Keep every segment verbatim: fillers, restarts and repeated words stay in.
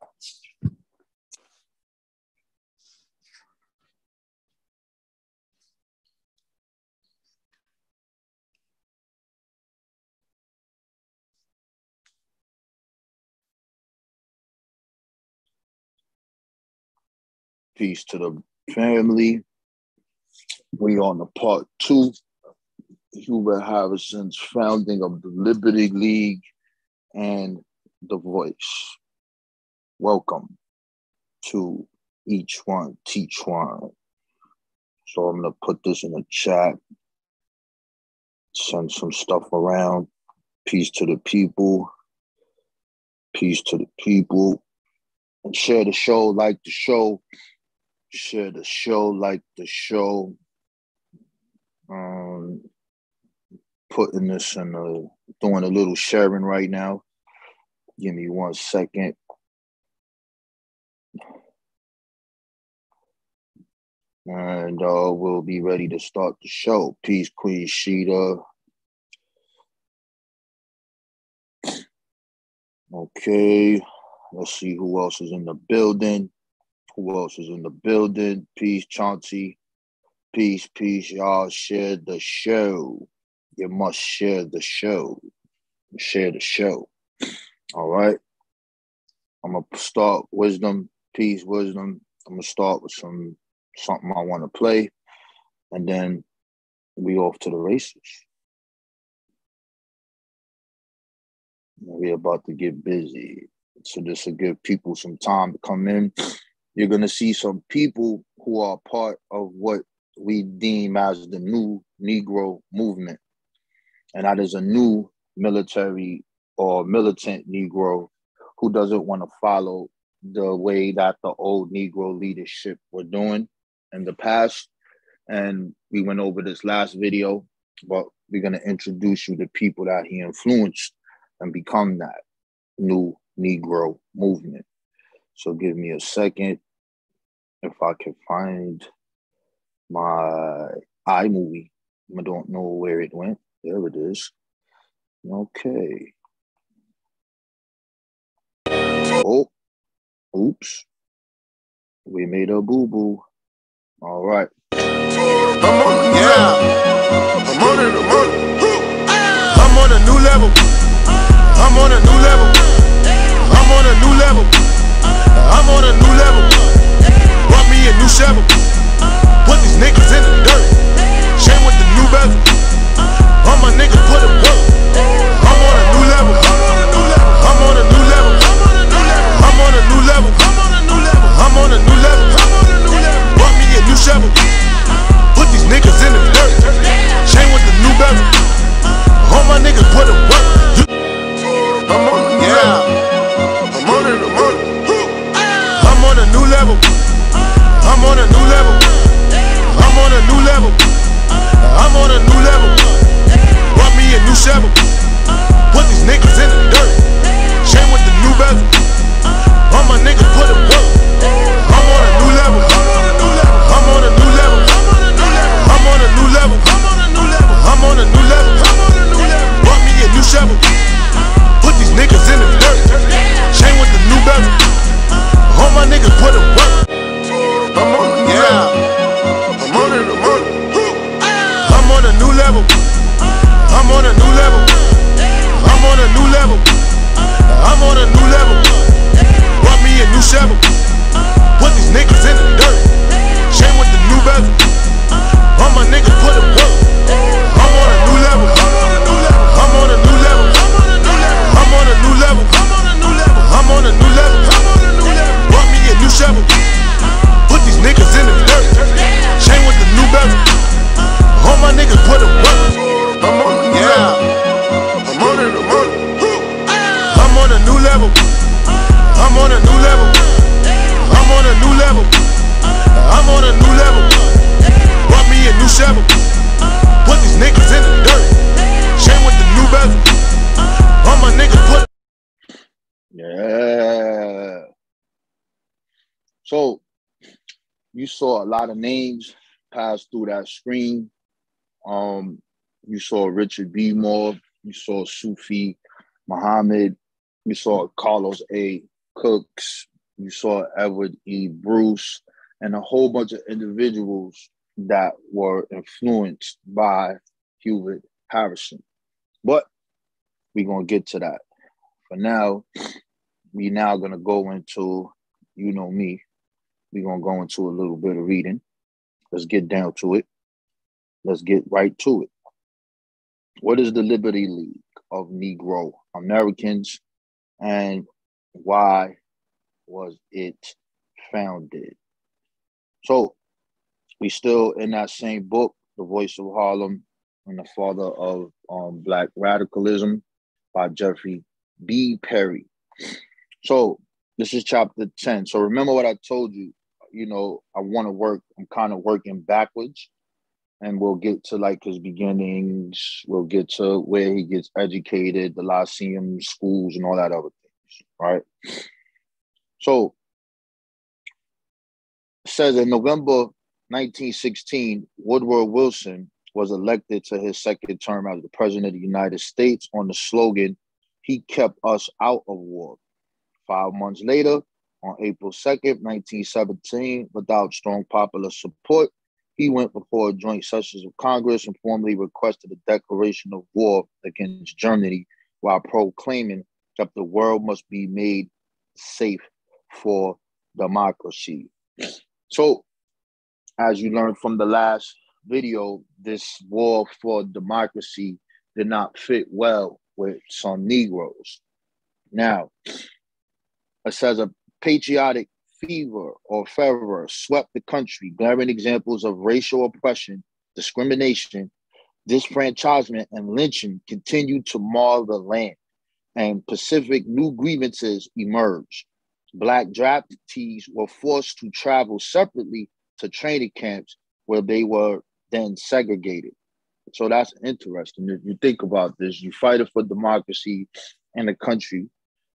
Peace to the family. We on the part two. Hubert Harrison's founding of the Liberty League and the Voice. Welcome to each one, teach one. So I'm gonna put this in the chat, send some stuff around. Peace to the people. Peace to the people. And share the show, like the show. Share the show, like the show. Um, putting this in a, doing a little sharing right now. Give me one second. And uh, we'll be ready to start the show. Peace, Queen Sheeta. Okay, let's see who else is in the building. Who else is in the building? Peace, Chauncey. Peace, peace. Y'all share the show. You must share the show. Share the show. All right. I'm going to start wisdom. Peace, wisdom. I'm going to start with some something I want to play. And then we off to the races. We're about to get busy. So this will give people some time to come in. You're going to see some people who are part of what we deem as the new Negro movement. And that is a new military or militant Negro who doesn't want to follow the way that the old Negro leadership were doing in the past. And we went over this last video, but we're going to introduce you to people that he influenced and become that new Negro movement. So give me a second if I can find my iMovie. I don't know where it went. There it is. Okay. Oh, oops. We made a boo-boo. All right. I'm on, yeah. I'm on it, I'm on it. I'm on a new level. I'm on a new level. I'm on a new level. I'm on a new level. Brought me a new shovel. Put these niggas in the dirt. Chain with the new bezel. All my niggas put a work. I'm on a new level. I'm on a new level. I'm on a new level. I'm on a new level. Brought me a new shovel. Put these niggas in the dirt. Chain with the new bezel. All my niggas put a work. I'm on, yeah. I'm on it, I'm on it. I'm on a new level. I'm on a new level. I'm on a new level. I'm on a new level. Brought me a new shovel. Put these niggas in the dirt. Chain with the new bezel. All my niggas put a work. I'm on a new level. I'm on a new level. I'm on a new level. I'm on a new level. Brought me a new shovel. Put these niggas in the dirt. Chain with the new bezel. All my niggas put a work. I'm on, yeah. I'm on it, I'm on it. I'm on a new level. I'm on a new level. I'm on a new level. I'm on a new level. Brought me a new shovel. Put these niggas in the dirt. Chain with the new bezel. All my niggas put a work. I'm on a new level. I'm on a new level. I'm on a new level. I'm on a new level. Brought me a new shovel. Put these niggas in the dirt. Chain with the new bezel. All my niggas put a work. I'm on, yeah. I'm on it, I'm on it. I'm on a new level. I'm on a new level. I'm on a new level. I'm on a new level. Brought me a new shovel. Put these niggas in the dirt. Chain with the new bezel. All my niggas put. Yeah. So you saw a lot of names pass through that screen. Um, you saw Richard B. Moore. You saw Sufi Muhammad. You saw Carlos A. Cooks. You saw W E Bruce and a whole bunch of individuals that were influenced by Hubert Harrison. But we're going to get to that. For now, we now going to go into, you know me, we're going to go into a little bit of reading. Let's get down to it. Let's get right to it. What is the Liberty League of Negro-Americans, and why was it founded? So we still in that same book, The Voice of Harlem and the Father of um, Black Radicalism by Jeffrey B. Perry. So this is chapter ten. So remember what I told you, you know, I want to work, I'm kind of working backwards, and we'll get to like his beginnings. We'll get to where he gets educated, the Lyceum schools and all that other things, right? So it says in November nineteen sixteen, Woodrow Wilson was elected to his second term as the President of the United States on the slogan, "He kept us out of war." Five months later, on April second, nineteen seventeen, without strong popular support, he went before joint sessions of Congress and formally requested a declaration of war against Germany while proclaiming that the world must be made safe for democracy. So, as you learned from the last video, this war for democracy did not fit well with some Negroes. Now, it says a patriotic fever or fervor swept the country, glaring examples of racial oppression, discrimination, disfranchisement, and lynching continued to mar the land, and specific new grievances emerged. Black draftees were forced to travel separately to training camps where they were then segregated. So that's interesting. If you think about this, you fight for democracy in the country,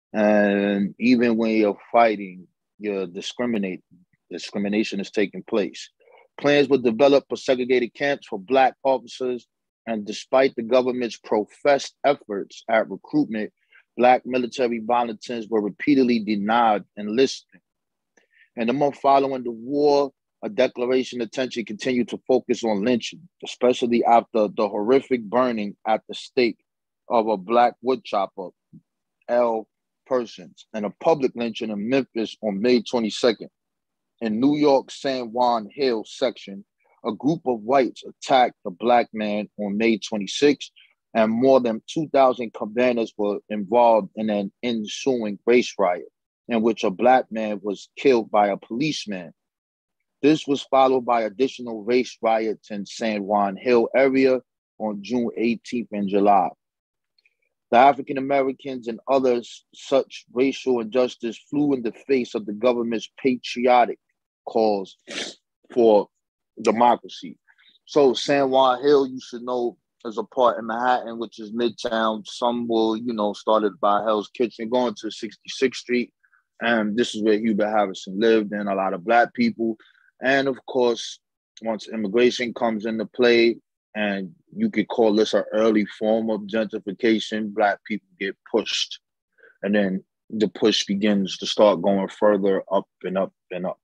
and even when you're fighting, you're discriminate. Discrimination is taking place. Plans were developed for segregated camps for Black officers, and despite the government's professed efforts at recruitment, Black military volunteers were repeatedly denied enlistment. In the month following the war, a declaration attention continued to focus on lynching, especially after the horrific burning at the stake of a Black woodchopper, L. Persons, and a public lynching in Memphis on May twenty-second. In New York's San Juan Hill section, a group of whites attacked a Black man on May twenty-sixth, and more than two thousand Cabanas were involved in an ensuing race riot, in which a Black man was killed by a policeman. This was followed by additional race riots in San Juan Hill area on June eighteenth and July. The African Americans and others, such racial injustice flew in the face of the government's patriotic calls for democracy. So San Juan Hill, you should know, is a part in Manhattan, which is Midtown. Some will, you know, started by Hell's Kitchen, going to sixty-sixth Street. And this is where Hubert Harrison lived, and a lot of Black people. And of course, once immigration comes into play, and you could call this an early form of gentrification, Black people get pushed. And then the push begins to start going further up and up and up.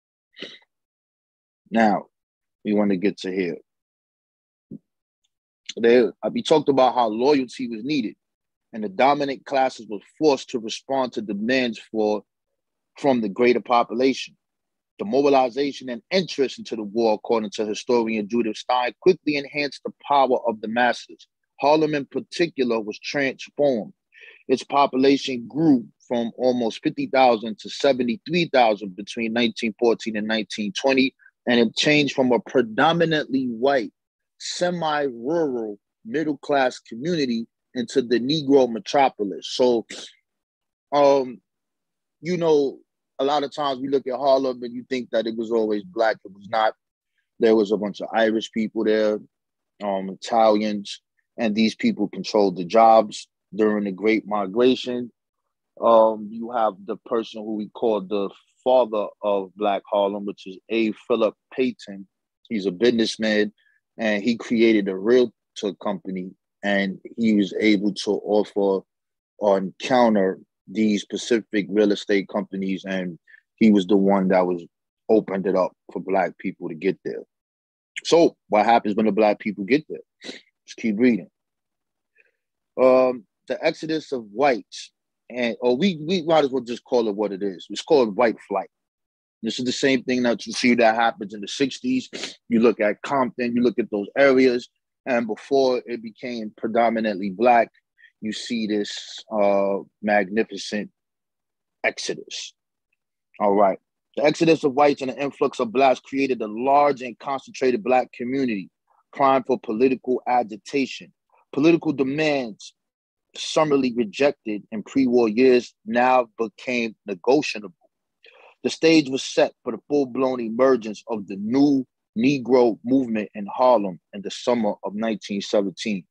Now, we want to get to here. There, we talked about how loyalty was needed, and the dominant classes were forced to respond to demands for from the greater population. The mobilization and interest into the war, according to historian Judith Stein, quickly enhanced the power of the masses. Harlem in particular was transformed. Its population grew from almost fifty thousand to seventy-three thousand between nineteen fourteen and nineteen twenty, and it changed from a predominantly white, semi-rural, middle-class community into the Negro metropolis. So, um, you know, a lot of times we look at Harlem and you think that it was always Black. It was not. There was a bunch of Irish people there, um, Italians, and these people controlled the jobs during the Great Migration. Um, you have the person who we call the father of Black Harlem, which is A. Philip Payton. He's a businessman, and he created a realtor company, and he was able to offer or encounter these specific real estate companies and he was the one that was opened it up for Black people to get there. So what happens when the Black people get there? Just keep reading. Um, the exodus of whites, and or we we might as well just call it what it is. It's called white flight. This is the same thing that you see that happens in the sixties. You look at Compton, you look at those areas, and before it became predominantly Black, you see this uh, magnificent exodus. All right. The exodus of whites and the influx of Blacks created a large and concentrated Black community, crying for political agitation. Political demands summarily rejected in pre-war years now became negotiable. The stage was set for the full-blown emergence of the new Negro movement in Harlem in the summer of nineteen seventeen.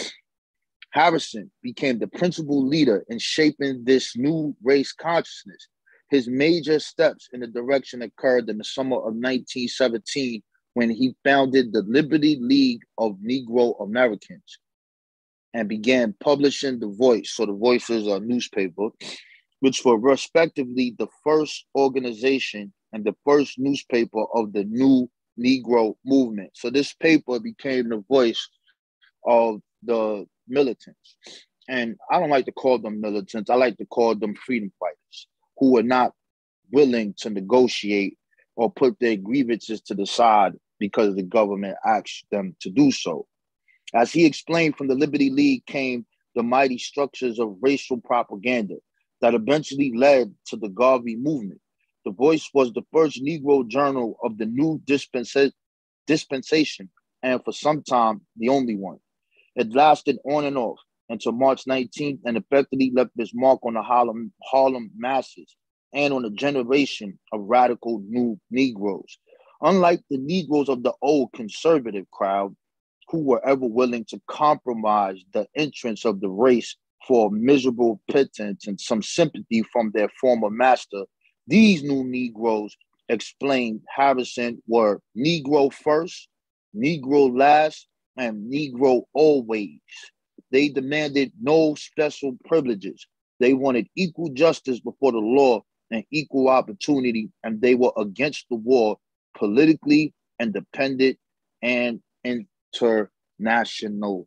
Harrison became the principal leader in shaping this new race consciousness. His major steps in the direction occurred in the summer of nineteen seventeen when he founded the Liberty League of Negro-Americans and began publishing The Voice. So The Voice is a newspaper, which were respectively the first organization and the first newspaper of the new Negro movement. So this paper became the voice of the militants. And I don't like to call them militants. I like to call them freedom fighters who were not willing to negotiate or put their grievances to the side because the government asked them to do so. As he explained, from the Liberty League came the mighty structures of racial propaganda that eventually led to the Garvey movement. The Voice was the first Negro journal of the new dispensa- dispensation, and for some time, the only one. It lasted on and off until March nineteenth and effectively left its mark on the Harlem, Harlem masses and on a generation of radical new Negroes. Unlike the Negroes of the old conservative crowd, who were ever willing to compromise the entrance of the race for miserable pittance and some sympathy from their former master, these new Negroes, explained Harrison, were Negro first, Negro last, and Negro always. They demanded no special privileges. They wanted equal justice before the law and equal opportunity, and they were against the war, politically independent and internationalist.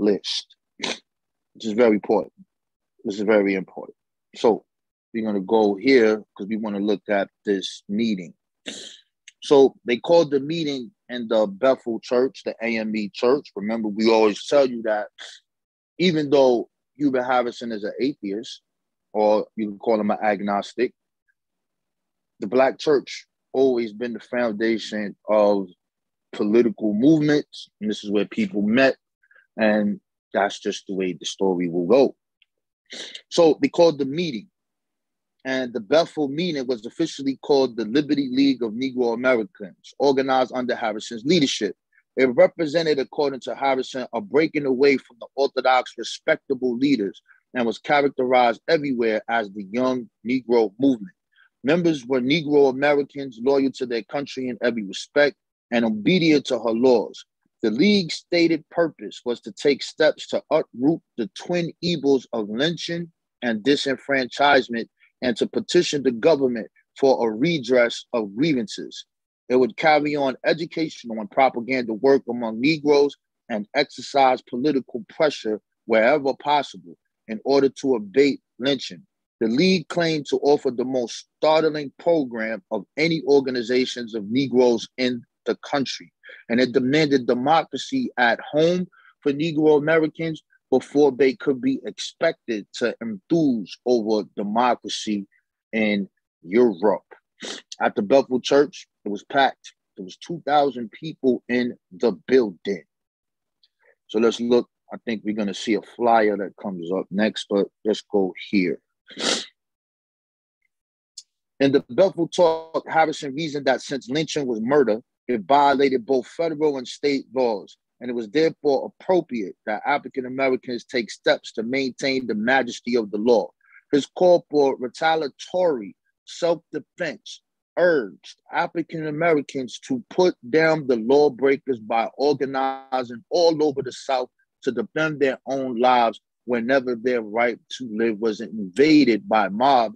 Which is very important. This is very important. So we're going to go here because we want to look at this meeting. So they called the meeting in the Bethel Church, the A M E Church. Remember, we always tell you that even though Hubert Harrison is an atheist, or you can call him an agnostic, the Black church always been the foundation of political movements. And this is where people met. And that's just the way the story will go. So they called the meeting. And the Bethel meeting was officially called the Liberty League of Negro-Americans, organized under Harrison's leadership. It represented, according to Harrison, a breaking away from the orthodox, respectable leaders and was characterized everywhere as the young Negro movement. Members were Negro-Americans, loyal to their country in every respect and obedient to her laws. The League's stated purpose was to take steps to uproot the twin evils of lynching and disenfranchisement and to petition the government for a redress of grievances. It would carry on educational and propaganda work among Negroes and exercise political pressure wherever possible in order to abate lynching. The League claimed to offer the most startling program of any organizations of Negroes in the country, and it demanded democracy at home for Negro Americans before they could be expected to enthuse over democracy in Europe. At the Bethel Church, it was packed. There was two thousand people in the building. So let's look. I think we're going to see a flyer that comes up next, but let's go here. In the Bethel talk, Harrison reasoned that since lynching was murder, it violated both federal and state laws, and it was therefore appropriate that African Americans take steps to maintain the majesty of the law. His call for retaliatory self-defense urged African Americans to put down the lawbreakers by organizing all over the South to defend their own lives whenever their right to live was invaded by mobs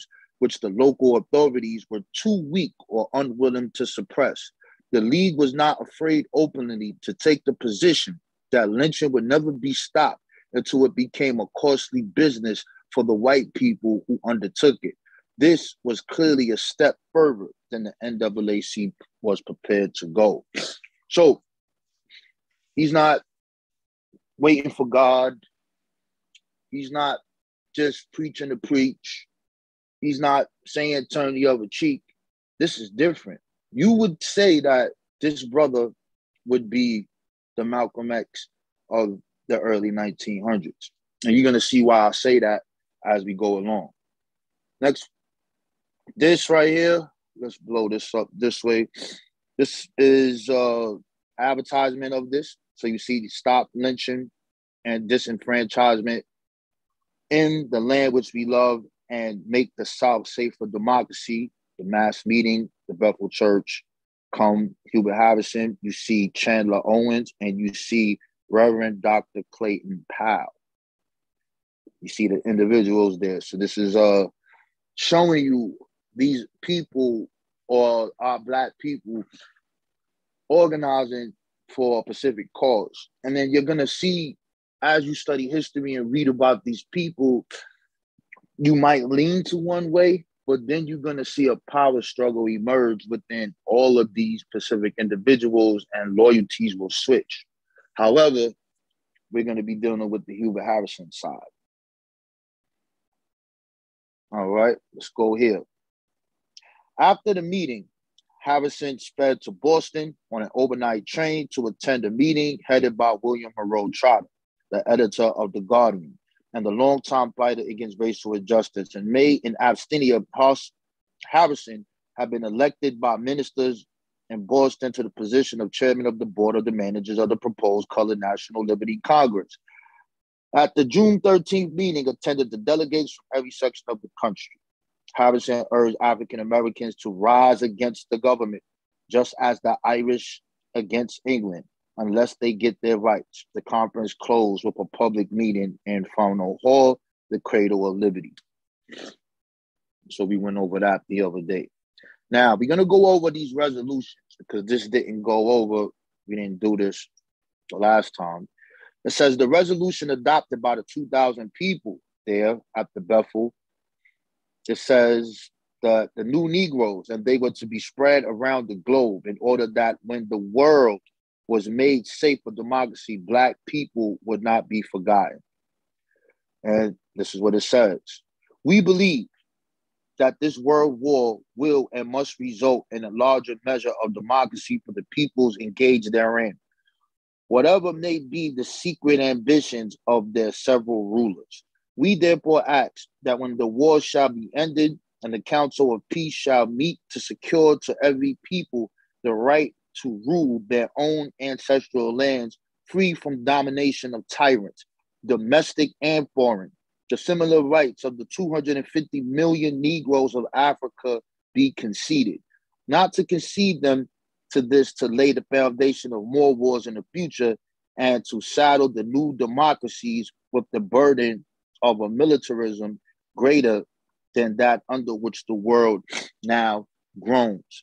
which the local authorities were too weak or unwilling to suppress. The League was not afraid openly to take the position that lynching would never be stopped until it became a costly business for the white people who undertook it. This was clearly a step further than the N double A C was prepared to go. So he's not waiting for God. He's not just preaching to preach. He's not saying turn the other cheek. This is different. You would say that this brother would be the Malcolm X of the early nineteen hundreds. And you're going to see why I say that as we go along. Next, this right here, let's blow this up this way. This is uh advertisement of this. So you see stop lynching and disenfranchisement in the land which we love and make the South safe for democracy. The mass meeting, the Bethel Church, come Hubert Harrison. You see Chandler Owens and you see Reverend Doctor Clayton Powell. You see the individuals there. So this is uh showing you these people or our Black people organizing for a specific cause. And then you're going to see, as you study history and read about these people, you might lean to one way, but then you're going to see a power struggle emerge within all of these specific individuals and loyalties will switch. However, we're going to be dealing with the Hubert Harrison side. All right, let's go here. After the meeting, Harrison sped to Boston on an overnight train to attend a meeting headed by William Monroe Trotter, the editor of The Guardian, and the longtime fighter against racial injustice. In May, in absentia, Harrison had been elected by ministers in Boston to the position of chairman of the board of the managers of the proposed Colored National Liberty Congress. At the June thirteenth meeting, attended the delegates from every section of the country. Harrison urged African Americans to rise against the government, just as the Irish against England, unless they get their rights. The conference closed with a public meeting in Faneuil Hall, the cradle of liberty. So we went over that the other day. Now, we're going to go over these resolutions because this didn't go over. We didn't do this the last time. It says the resolution adopted by the two thousand people there at the Bethel. It says the, the new Negroes, and they were to be spread around the globe in order that when the world was made safe for democracy, Black people would not be forgotten. And this is what it says. We believe that this world war will and must result in a larger measure of democracy for the peoples engaged therein, whatever may be the secret ambitions of their several rulers. We therefore ask that when the war shall be ended and the council of peace shall meet to secure to every people the right to rule their own ancestral lands free from domination of tyrants, domestic and foreign, the similar rights of the two hundred fifty million Negroes of Africa be conceded, not to concede them to this to lay the foundation of more wars in the future and to saddle the new democracies with the burden of a militarism greater than that under which the world now groans.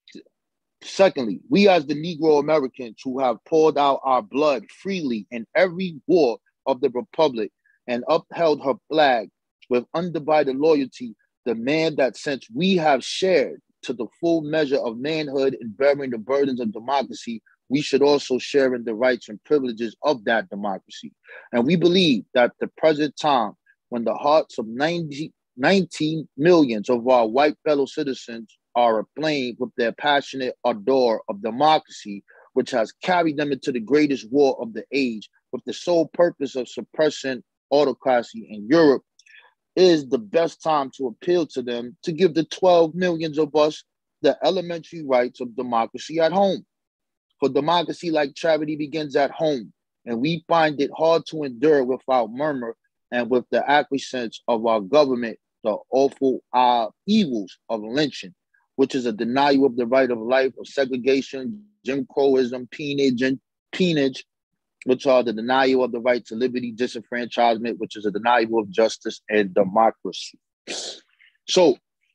Secondly, we as the Negro-Americans who have poured out our blood freely in every war of the Republic and upheld her flag with undivided loyalty, demand that since we have shared to the full measure of manhood in bearing the burdens of democracy, we should also share in the rights and privileges of that democracy. And we believe that the present time, when the hearts of ninety, nineteen millions of our white fellow citizens are aflame with their passionate ardor of democracy, which has carried them into the greatest war of the age, with the sole purpose of suppressing autocracy in Europe, is the best time to appeal to them to give the twelve millions of us the elementary rights of democracy at home. For democracy, like charity, begins at home, and we find it hard to endure without murmur and with the acquiescence of our government the awful uh, evils of lynching, which is a denial of the right of life, of segregation, Jim Crowism, peonage, and peonage, which are the denial of the right to liberty, disenfranchisement, which is a denial of justice and democracy. So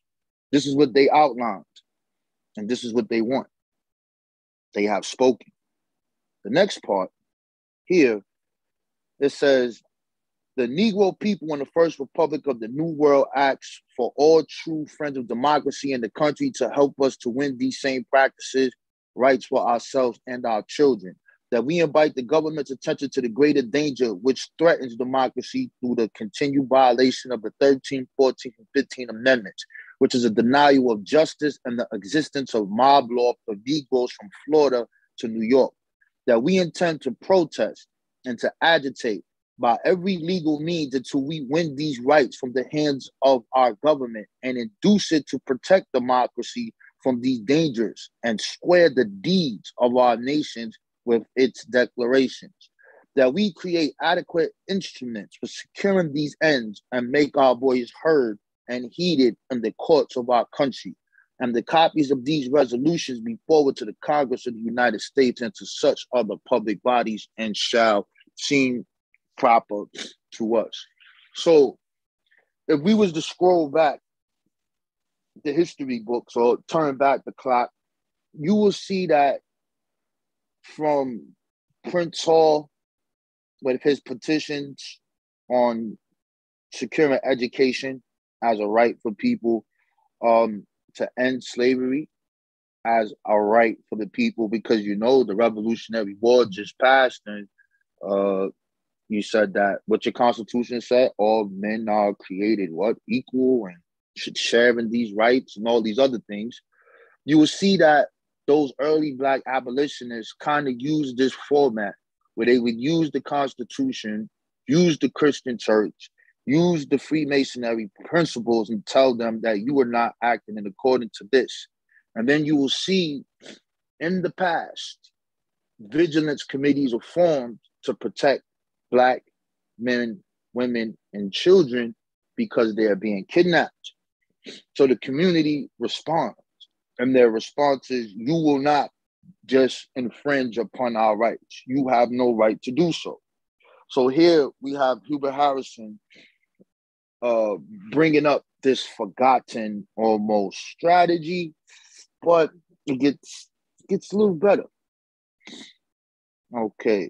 This is what they outlined, and this is what they want. They have spoken. The next part here, it says, the Negro people in the First Republic of the New World asks for all true friends of democracy in the country to help us to win these same practices, rights for ourselves and our children. That we invite the government's attention to the greater danger which threatens democracy through the continued violation of the thirteenth, fourteenth, and fifteenth Amendments, which is a denial of justice and the existence of mob law for Negroes from Florida to New York. That we intend to protest and to agitate by every legal means until we win these rights from the hands of our government and induce it to protect democracy from these dangers and square the deeds of our nations with its declarations. That we create adequate instruments for securing these ends and make our voice heard and heeded in the courts of our country. And the copies of these resolutions be forwarded to the Congress of the United States and to such other public bodies and shall seem proper to us. So if we was to scroll back the history books or turn back the clock, you will see that from Prince Hall with his petitions on securing education as a right for people, um, to end slavery as a right for the people, because, you know, the Revolutionary War just passed, and uh, you said that what your Constitution said, all men are created, what, equal and should share in these rights and all these other things. You will see that those early Black abolitionists kind of used this format where they would use the Constitution, use the Christian church, use the Freemasonry principles and tell them that you are not acting in accordance to this. And then you will see in the past, vigilance committees are formed to protect Black men, women, and children because they are being kidnapped. So the community responds, and their response is, you will not just infringe upon our rights. You have no right to do so. So here we have Hubert Harrison uh, bringing up this forgotten almost strategy, but it gets, it gets a little better. Okay.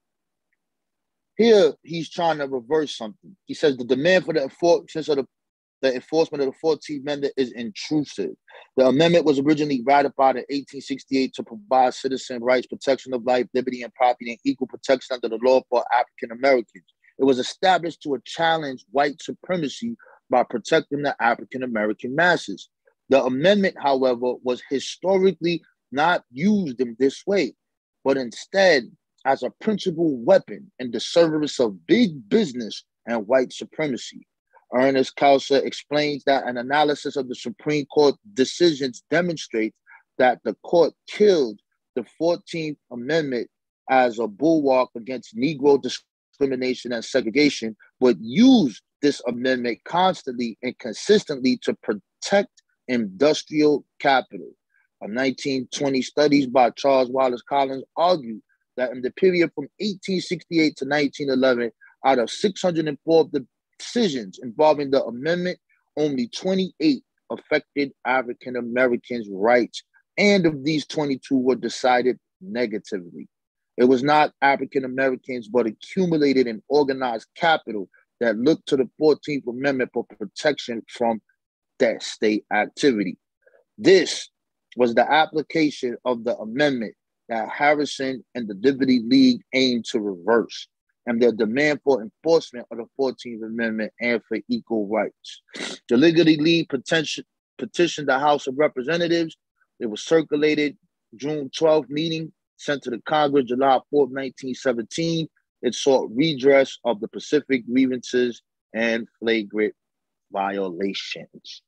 Here, he's trying to reverse something. He says the demand for the enforcement of the, the enforcement of the fourteenth Amendment is intrusive. The amendment was originally ratified in eighteen sixty-eight to provide citizen rights, protection of life, liberty, and property, and equal protection under the law for African Americans. It was established to challenge white supremacy by protecting the African American masses. The amendment, however, was historically not used in this way, but instead as a principal weapon in the service of big business and white supremacy. Ernest Kauser explains that an analysis of the Supreme Court decisions demonstrates that the court killed the fourteenth Amendment as a bulwark against Negro discrimination and segregation, but used this amendment constantly and consistently to protect industrial capital. A nineteen twenty studies by Charles Wallace Collins argued that in the period from eighteen sixty-eight to nineteen eleven, out of six hundred four of the decisions involving the amendment, only twenty-eight affected African Americans' rights, and of these, twenty-two were decided negatively. It was not African Americans, but accumulated and organized capital that looked to the fourteenth Amendment for protection from that state activity. This was the application of the amendment that Harrison and the Liberty League aimed to reverse, and their demand for enforcement of the fourteenth Amendment and for equal rights. The Liberty League petition, petitioned the House of Representatives. It was circulated June twelfth meeting, sent to the Congress July fourth, nineteen seventeen. It sought redress of the Pacific grievances and flagrant violations.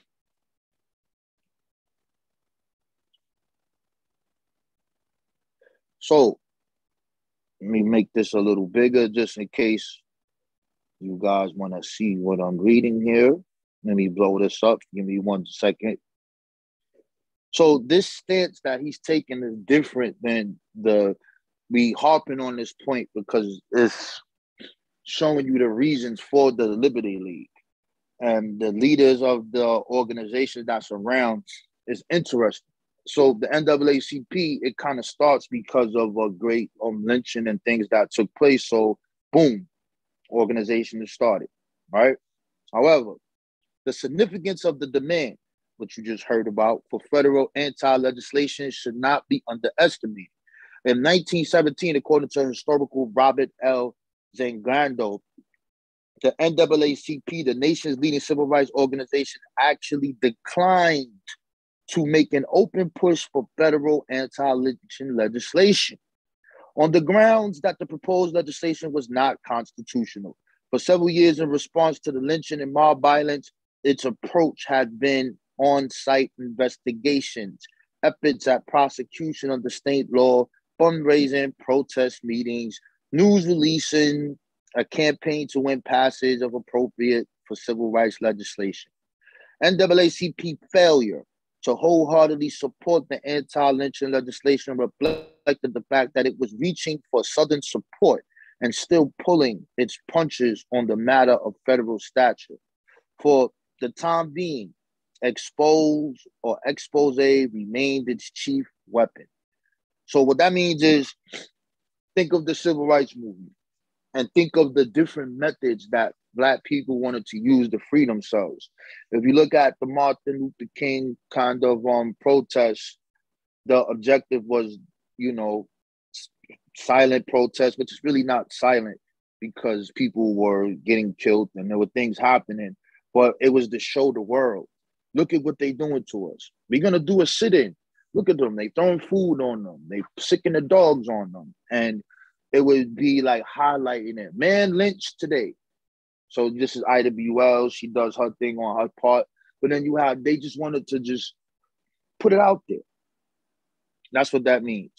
So let me make this a little bigger just in case you guys want to see what I'm reading here. Let me blow this up. Give me one second. So this stance that he's taking is different than the, we harping on this point because it's showing you the reasons for the Liberty League. and the leaders of the organizations that's around is interesting. So the N double A C P, it kind of starts because of a great um, lynching and things that took place. So boom, organization is started, right? However, the significance of the demand, which you just heard about, for federal anti-legislation should not be underestimated. In nineteen seventeen, according to historical Robert L. Zangando, the N double A C P, the nation's leading civil rights organization, actually declined to make an open push for federal anti-lynching legislation on the grounds that the proposed legislation was not constitutional. For several years, in response to the lynching and mob violence, its approach had been on-site investigations, efforts at prosecution under state law, fundraising, protest meetings, news releasing, a campaign to win passage of appropriate for civil rights legislation. N double A C P failure to wholeheartedly support the anti-lynching legislation reflected the fact that it was reaching for Southern support and still pulling its punches on the matter of federal stature. For the time being, expose or expose remained its chief weapon. So what that means is, think of the civil rights movement and think of the different methods that Black people wanted to use to free themselves. If you look at the Martin Luther King kind of um, protests, the objective was, you know, silent protest, which is really not silent because people were getting killed and there were things happening, but it was to show the world, look at what they're doing to us. We're going to do a sit-in. Look at them. They throwing food on them. They sicking the dogs on them. And it would be like highlighting it. Man lynched today. So this is I W L. She does her thing on her part. But then you have, they just wanted to just put it out there. That's what that means.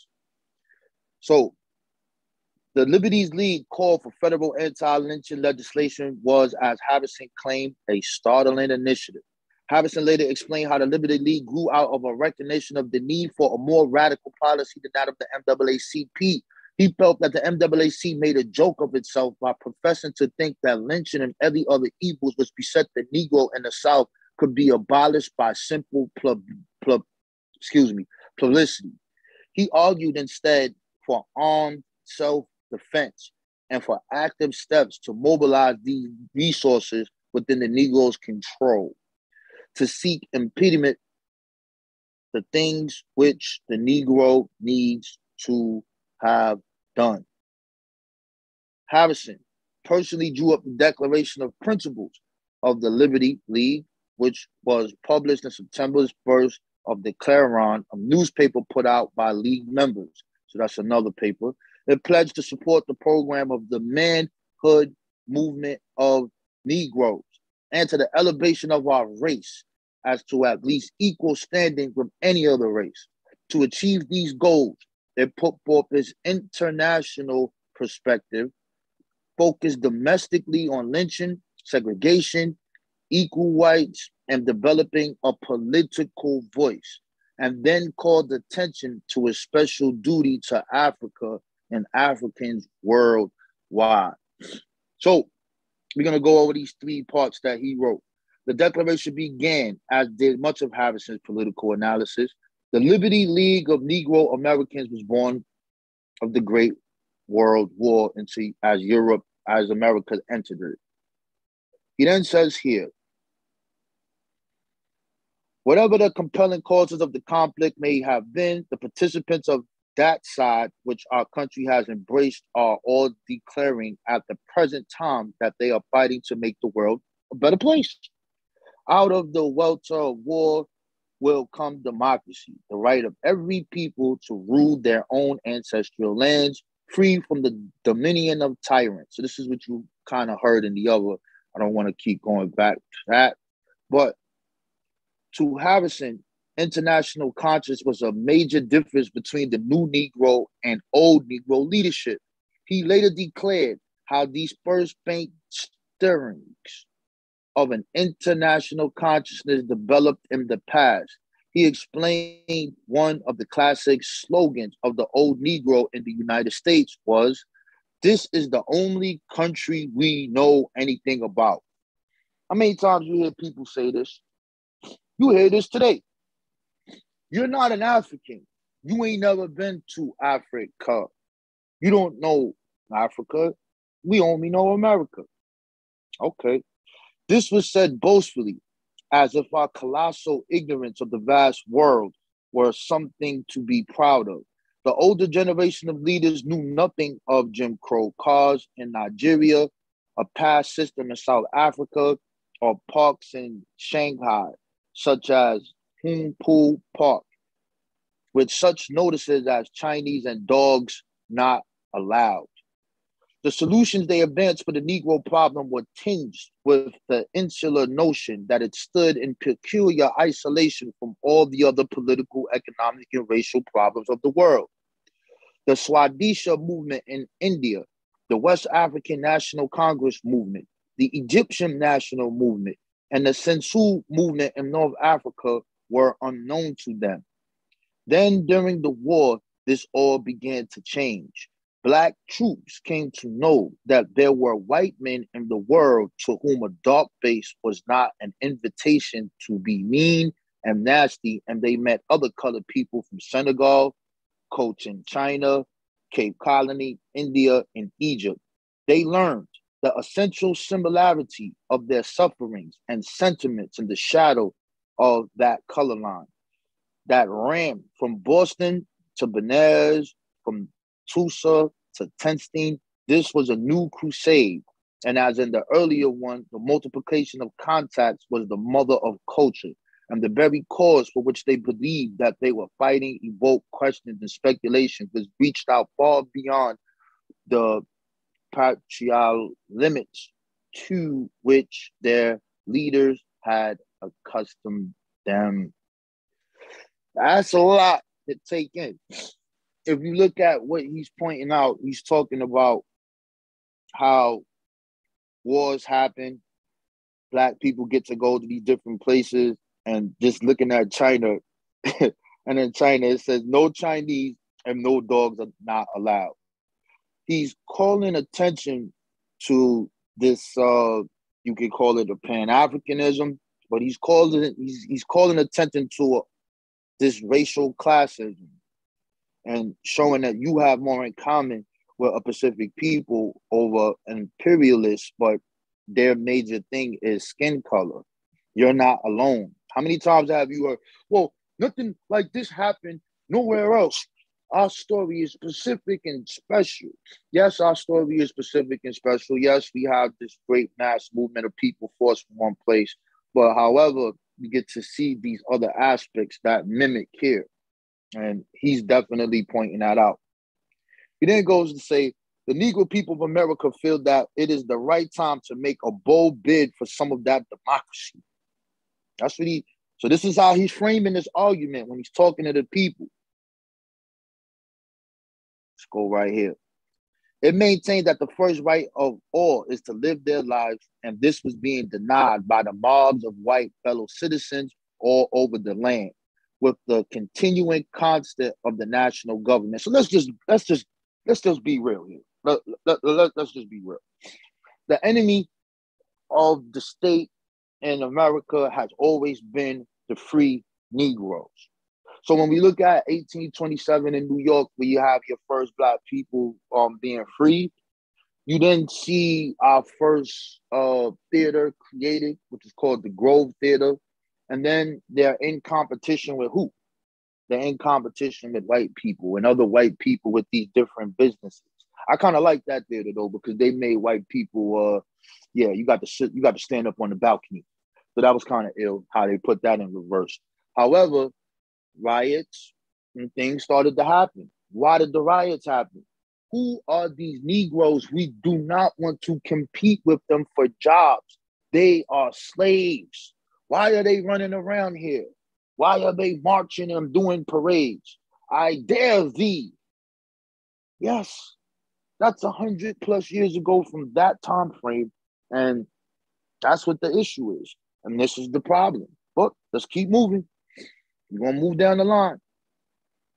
So the Liberties League call for federal anti-lynching legislation was, as Harrison claimed, a startling initiative. Harrison later explained how the Liberty League grew out of a recognition of the need for a more radical policy than that of the N double A C P. He felt that the N double A C made a joke of itself by professing to think that lynching and every other evils which beset the Negro in the South could be abolished by simple pub, pub, excuse me, publicity. He argued instead for armed self-defense and for active steps to mobilize these resources within the Negro's control, to seek impediment the things which the Negro needs to have done. Harrison personally drew up the Declaration of Principles of the Liberty League, which was published in September's first of the Clarion, a newspaper put out by League members. So that's another paper. It pledged to support the program of the manhood movement of Negroes and to the elevation of our race as to at least equal standing with any other race. To achieve these goals, it put forth this international perspective, focused domestically on lynching, segregation, equal rights, and developing a political voice, and then called attention to a special duty to Africa and Africans worldwide. So we're going to go over these three parts that he wrote. The Declaration began, as did much of Harrison's political analysis. The Liberty League of Negro-Americans was born of the Great World War into as Europe, as America entered it. He then says here, whatever the compelling causes of the conflict may have been, the participants of that side which our country has embraced are all declaring at the present time that they are fighting to make the world a better place. Out of the welter of war will come democracy, the right of every people to rule their own ancestral lands, free from the dominion of tyrants. So this is what you kind of heard in the other. I don't want to keep going back to that. But to Harrison, international conscience was a major difference between the new Negro and old Negro leadership. He later declared how these first faint stirrings of an international consciousness developed in the past. He explained one of the classic slogans of the old Negro in the United States was, "This is the only country we know anything about." How many times you hear people say this? You hear this today. You're not an African. You ain't never been to Africa. You don't know Africa. We only know America. Okay. This was said boastfully, as if our colossal ignorance of the vast world were something to be proud of. The older generation of leaders knew nothing of Jim Crow cars in Nigeria, a past system in South Africa, or parks in Shanghai, such as Hung Pool Park, with such notices as Chinese and dogs not allowed. The solutions they advanced for the Negro problem were tinged with the insular notion that it stood in peculiar isolation from all the other political, economic, and racial problems of the world. The Swadhisha movement in India, the West African National Congress movement, the Egyptian National Movement, and the Sensu movement in North Africa were unknown to them. Then, during the war, this all began to change. Black troops came to know that there were white men in the world to whom a dark face was not an invitation to be mean and nasty, and they met other colored people from Senegal, Cochin China, Cape Colony, India, and Egypt. They learned the essential similarity of their sufferings and sentiments in the shadow of that color line that ran from Boston to Benares, from Tulsa to Tenstein. This was a new crusade. And as in the earlier one, the multiplication of contacts was the mother of culture. And the very cause for which they believed that they were fighting evoked questions and speculation, was reached out far beyond the patrial limits to which their leaders had accustomed them. That's a lot to take in. If you look at what he's pointing out, he's talking about how wars happen, Black people get to go to these different places, and just looking at China, and in China it says no Chinese and no dogs are not allowed. He's calling attention to this, uh, you can call it a Pan-Africanism, but he's calling it, he's, he's calling attention to a, this racial classism, and showing that you have more in common with a Pacific people over an imperialist, but their major thing is skin color. You're not alone. How many times have you heard, well, nothing like this happened nowhere else? Our story is specific and special. Yes, our story is specific and special. Yes, we have this great mass movement of people forced from one place. But however, we get to see these other aspects that mimic here. And he's definitely pointing that out. He then goes to say, the Negro people of America feel that it is the right time to make a bold bid for some of that democracy. That's what he, so this is how he's framing this argument when he's talking to the people. Let's go right here. It maintained that the first right of all is to live their lives, and this was being denied by the mobs of white fellow citizens all over the land, with the continuing constant of the national government. So let's just let's just let's just be real here. Let, let, let, let's just be real. The enemy of the state in America has always been the free Negroes. So when we look at eighteen twenty-seven in New York, where you have your first Black people um, being free, you then see our first uh, theater created, which is called the Grove Theater. And then they're in competition with who? They're in competition with white people and other white people with these different businesses. I kind of like that theater though, because they made white people, uh, yeah, you got to sit, you got to stand up on the balcony. So that was kind of ill how they put that in reverse. However, riots and things started to happen. Why did the riots happen? Who are these Negroes? We do not want to compete with them for jobs. They are slaves. Why are they running around here? Why are they marching and doing parades? I dare thee. Yes, that's a hundred plus years ago from that time frame. And that's what the issue is. And this is the problem. But let's keep moving. We're going to move down the line.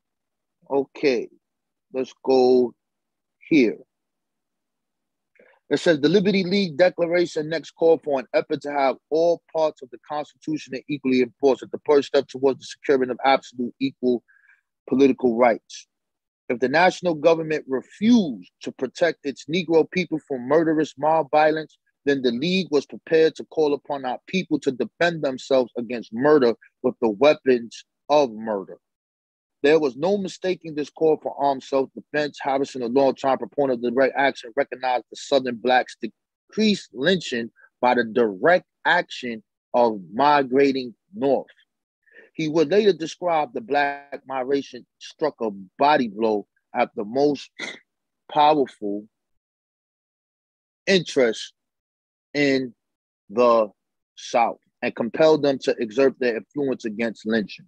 Okay, let's go here. It says the Liberty League Declaration next called for an effort to have all parts of the Constitution equally enforced, the first step towards the securing of absolute equal political rights. If the national government refused to protect its Negro people from murderous mob violence, then the League was prepared to call upon our people to defend themselves against murder with the weapons of murder. There was no mistaking this call for armed self-defense. Harrison, a long-time proponent of the right action, recognized the Southern blacks decreased lynching by the direct action of migrating north. He would later describe the black migration struck a body blow at the most powerful interest in the South and compelled them to exert their influence against lynching.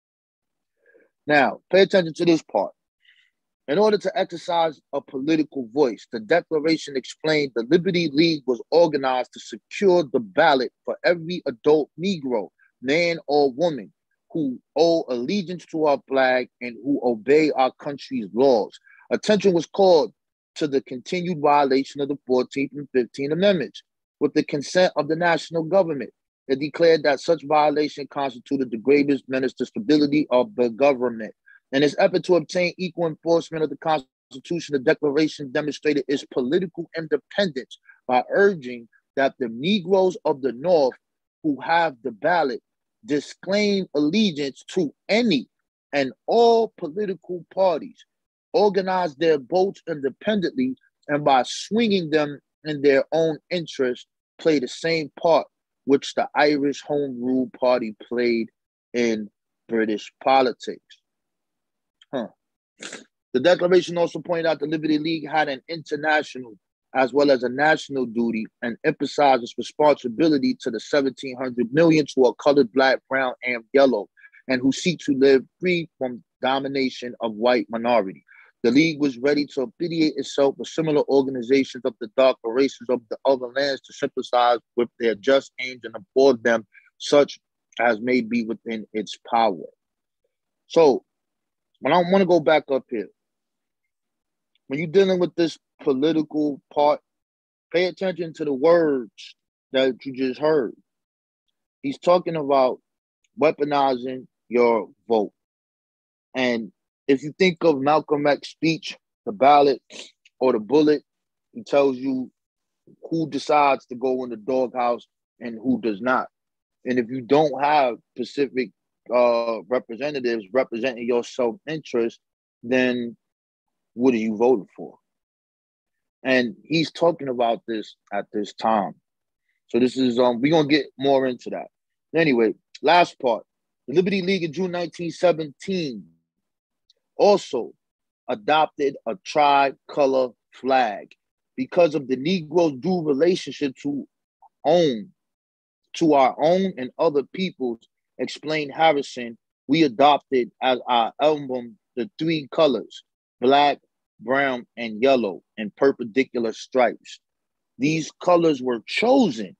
Now, pay attention to this part. In order to exercise a political voice, the Declaration explained the Liberty League was organized to secure the ballot for every adult Negro, man or woman, who owe allegiance to our flag and who obey our country's laws. Attention was called to the continued violation of the fourteenth and fifteenth Amendments. With the consent of the national government, it declared that such violation constituted the gravest menace to stability of the government. In its effort to obtain equal enforcement of the Constitution, the Declaration demonstrated its political independence by urging that the Negroes of the North who have the ballot disclaim allegiance to any and all political parties, organize their votes independently, and by swinging them in their own interest, play the same part which the Irish Home Rule Party played in British politics. Huh. The Declaration also pointed out the Liberty League had an international as well as a national duty and emphasized its responsibility to the seventeen hundred million who are colored, black, brown, and yellow, and who seek to live free from domination of white minority. The League was ready to affiliate itself with similar organizations of the darker races of the other lands to sympathize with their just aims and afford them such as may be within its power. So, when I want to go back up here, when you're dealing with this political part, pay attention to the words that you just heard. He's talking about weaponizing your vote. And if you think of Malcolm X's speech, the ballot or the bullet, he tells you who decides to go in the doghouse and who does not. And if you don't have specific uh, representatives representing your self-interest, then what are you voting for? And he's talking about this at this time. So this is, um, we're going to get more into that. Anyway, last part. The Liberty League in June nineteen seventeen also adopted a tricolor flag because of the Negro's due relationship to own, to our own and other people's, explained Harrison. We adopted as our emblem the three colors, black, brown, and yellow, in perpendicular stripes. These colors were chosen.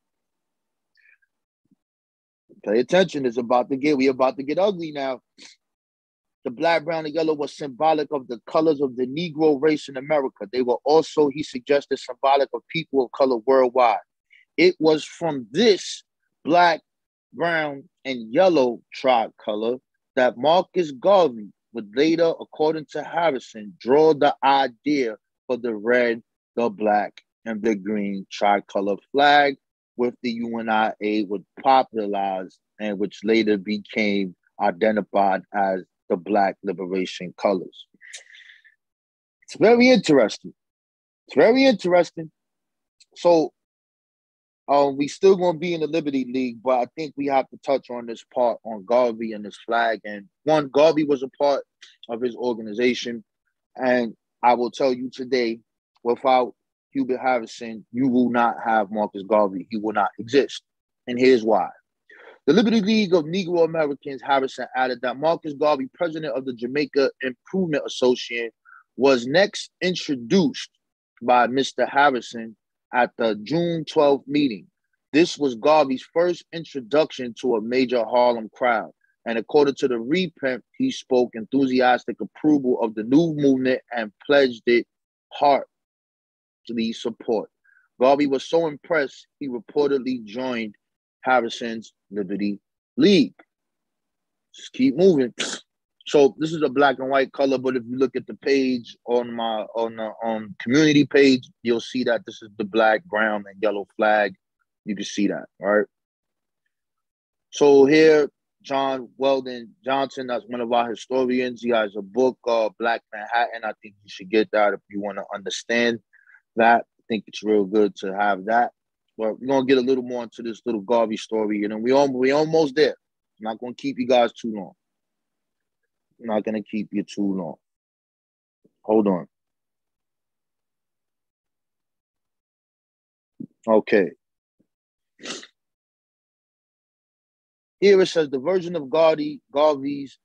Pay attention, it's about to get, we about to get ugly now. The black, brown, and yellow was symbolic of the colors of the Negro race in America. They were also, he suggested, symbolic of people of color worldwide. It was from this black, brown, and yellow tricolor that Marcus Garvey would later, according to Harrison, draw the idea for the red, the black, and the green tricolor flag, with the U N I A would popularize and which later became identified as the Black Liberation colors. It's very interesting. It's very interesting. So um, we still going to be in the Liberty League, but I think we have to touch on this part on Garvey and his flag. And one, Garvey was a part of his organization. And I will tell you today, without Hubert Harrison, you will not have Marcus Garvey. He will not exist. And here's why. The Liberty League of Negro-Americans, Harrison added that Marcus Garvey, president of the Jamaica Improvement Association, was next introduced by Mister Harrison at the June twelfth meeting. This was Garvey's first introduction to a major Harlem crowd. And according to the reprint, he spoke enthusiastic approval of the new movement and pledged it heartily support. Garvey was so impressed, he reportedly joined Harrison's Liberty League. Just keep moving. So this is a black and white color, but if you look at the page on my on the on community page, you'll see that this is the black, brown, and yellow flag. You can see that, all right? So here, John Weldon Johnson, that's one of our historians. He has a book called Black Manhattan. I think you should get that if you want to understand that. I think it's real good to have that. But we're gonna get a little more into this little Garvey story, and then we all we almost there. I'm not gonna keep you guys too long. I'm not gonna keep you too long. Hold on. Okay. Here it says the version of Garvey, Garvey's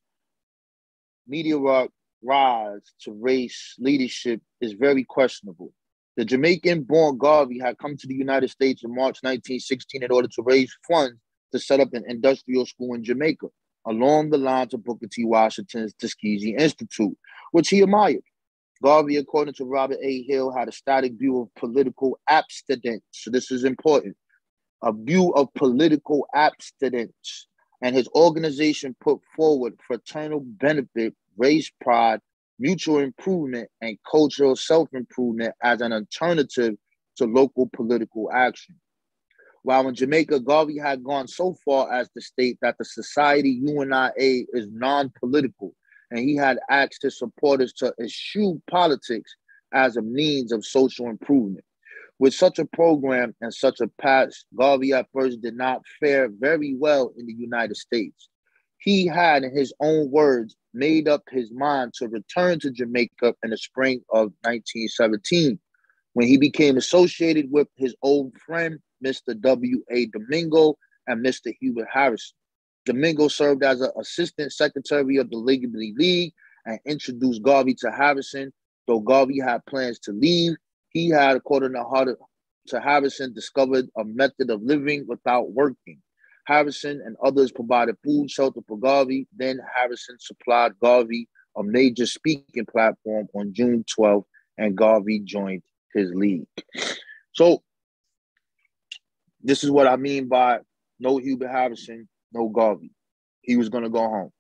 meteoric rise to race leadership is very questionable. The Jamaican-born Garvey had come to the United States in March nineteen sixteen in order to raise funds to set up an industrial school in Jamaica, along the lines of Booker T. Washington's Tuskegee Institute, which he admired. Garvey, according to Robert A. Hill, had a static view of political abstinence. So this is important. A view of political abstinence. And his organization put forward fraternal benefit, race pride, mutual improvement, and cultural self-improvement as an alternative to local political action. While in Jamaica, Garvey had gone so far as to state that the society U N I A is non-political, and he had asked his supporters to eschew politics as a means of social improvement. With such a program and such a past, Garvey at first did not fare very well in the United States. He had, in his own words, made up his mind to return to Jamaica in the spring of nineteen seventeen, when he became associated with his old friend, Mister W A Domingo and Mister Hubert Harrison. Domingo served as an assistant secretary of the Liberty League and introduced Garvey to Harrison. Though Garvey had plans to leave, he had, according to, to Harrison, discovered a method of living without working. Harrison and others provided food, shelter for Garvey. Then Harrison supplied Garvey a major speaking platform on June twelfth, and Garvey joined his league. So this is what I mean by no Hubert Harrison, no Garvey. He was going to go home.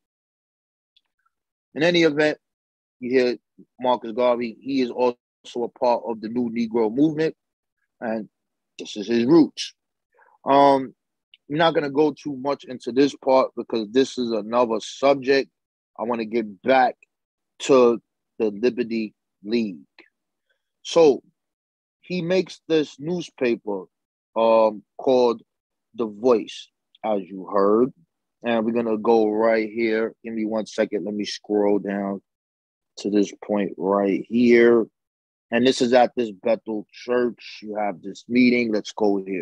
In any event, you hear Marcus Garvey, he is also a part of the new Negro movement, and this is his roots. Um, I'm not going to go too much into this part because this is another subject. I want to get back to the Liberty League. So he makes this newspaper um, called The Voice, as you heard. And we're going to go right here. Give me one second. Let me scroll down to this point right here. And this is at this Bethel church. You have this meeting. Let's go here.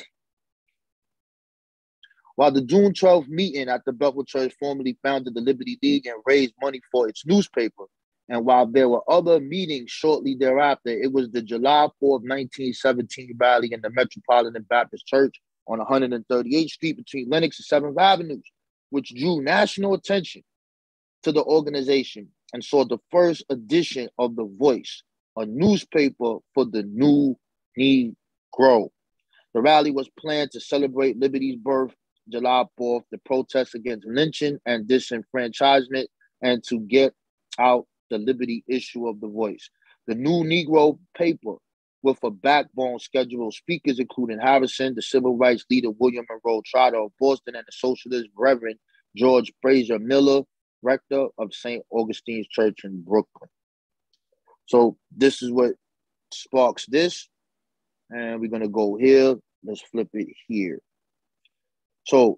While the June twelfth meeting at the Bethel church formally founded the Liberty League and raised money for its newspaper, and while there were other meetings shortly thereafter, it was the July fourth, nineteen seventeen rally in the Metropolitan Baptist Church on one hundred thirty-eighth Street between Lenox and seventh Avenues, which drew national attention to the organization and saw the first edition of The Voice, a newspaper for the new Negro. The rally was planned to celebrate Liberty's birth, July fourth, the protest against lynching and disfranchisement, and to get out the Liberty issue of The Voice. The new Negro paper, with a backbone schedule of speakers including Harrison, the civil rights leader William Monroe Trotter of Boston, and the socialist Reverend George Fraser Miller, rector of Saint Augustine's Church in Brooklyn. So this is what sparks this. And we're going to go here. Let's flip it here. So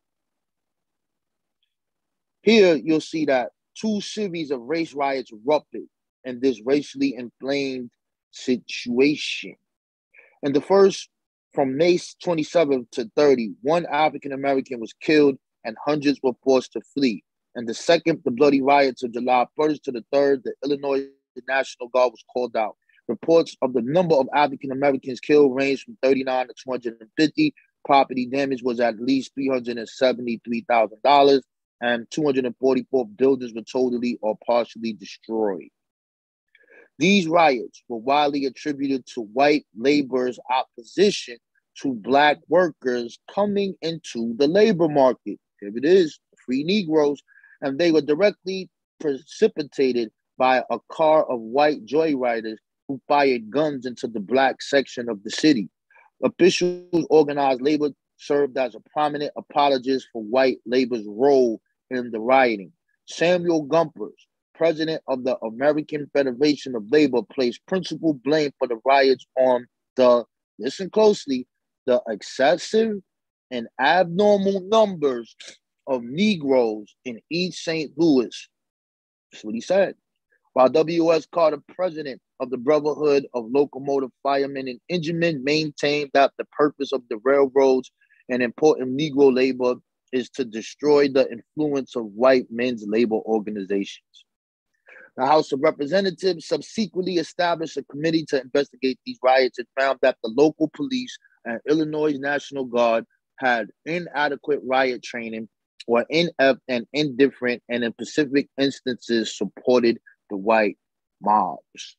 here you'll see that two series of race riots erupted in this racially inflamed situation. And the first, from May twenty-seventh to thirtieth, one African-American was killed and hundreds were forced to flee. And the second, the bloody riots of July first to the third, the Illinois National Guard was called out. Reports of the number of African-Americans killed ranged from thirty-nine to two hundred fifty. Property damage was at least three hundred seventy-three thousand dollars, and two hundred forty-four buildings were totally or partially destroyed. These riots were widely attributed to white labor's opposition to black workers coming into the labor market. Here it is, free Negroes, and they were directly precipitated by a car of white joyriders who fired guns into the black section of the city. Officials organized labor served as a prominent apologist for white labor's role in the rioting. Samuel Gompers, president of the American Federation of Labor, placed principal blame for the riots on the, listen closely, the excessive and abnormal numbers of Negroes in East Saint Louis. That's what he said. While W S Carter, president of the Brotherhood of Locomotive Firemen and Enginemen, maintained that the purpose of the railroads and important Negro labor is to destroy the influence of white men's labor organizations. The House of Representatives subsequently established a committee to investigate these riots and found that the local police and Illinois National Guard had inadequate riot training, were inept and indifferent, and in specific instances supported the white mobs.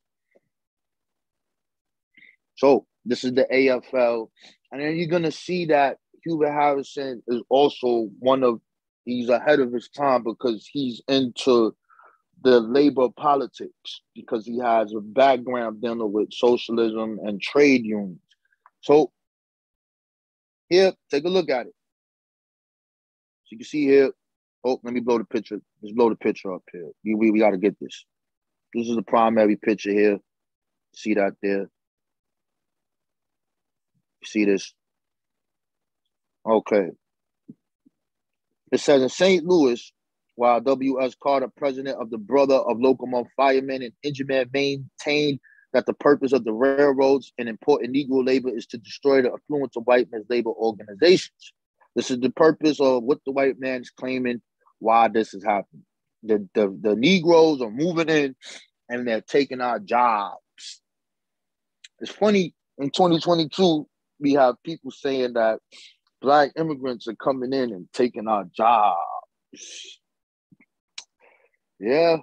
So this is the A F L. And then you're going to see that Hubert Harrison is also one of, he's ahead of his time because he's into the labor politics, because he has a background dealing with socialism and trade unions. So here, take a look at it. So you can see here, oh, let me blow the picture. Let's blow the picture up here. We, we, we got to get this. This is the primary picture here. See that there? See this? Okay. It says in Saint Louis, while W S Carter, president of the Brother of Locomotive Firemen and Enginemen, maintained that the purpose of the railroads and important Negro labor is to destroy the influence of white men's labor organizations. This is the purpose of what the white man is claiming why this is happening. The, the, the Negroes are moving in and they're taking our jobs. It's funny, in twenty twenty-two, we have people saying that black immigrants are coming in and taking our jobs. Yeah.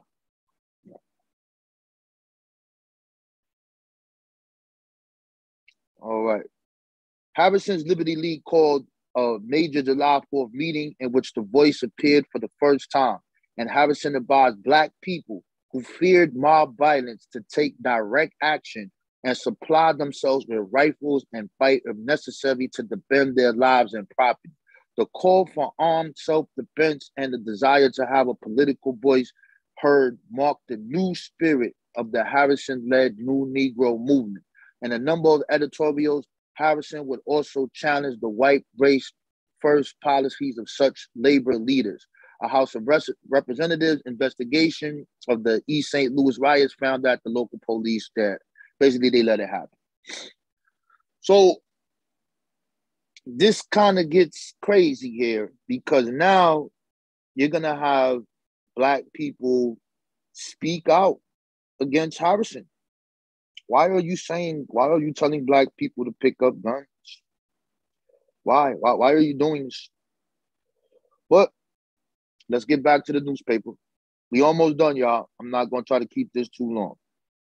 All right. Harrison's Liberty League called a major July fourth meeting in which the Voice appeared for the first time, and Harrison advised black people who feared mob violence to take direct action and supply themselves with rifles and fight if necessary to defend their lives and property. The call for armed self-defense and the desire to have a political voice heard marked the new spirit of the Harrison-led New Negro movement. In a number of editorials, Harrison would also challenge the white race first policies of such labor leaders. A House of Representatives investigation of the East Saint Louis riots found that the local police there, basically they let it happen. So this kind of gets crazy here because now you're going to have black people speak out against Harrison. Why are you saying, why are you telling black people to pick up guns? Why? Why, why are you doing this? But let's get back to the newspaper. We almost done, y'all. I'm not going to try to keep this too long.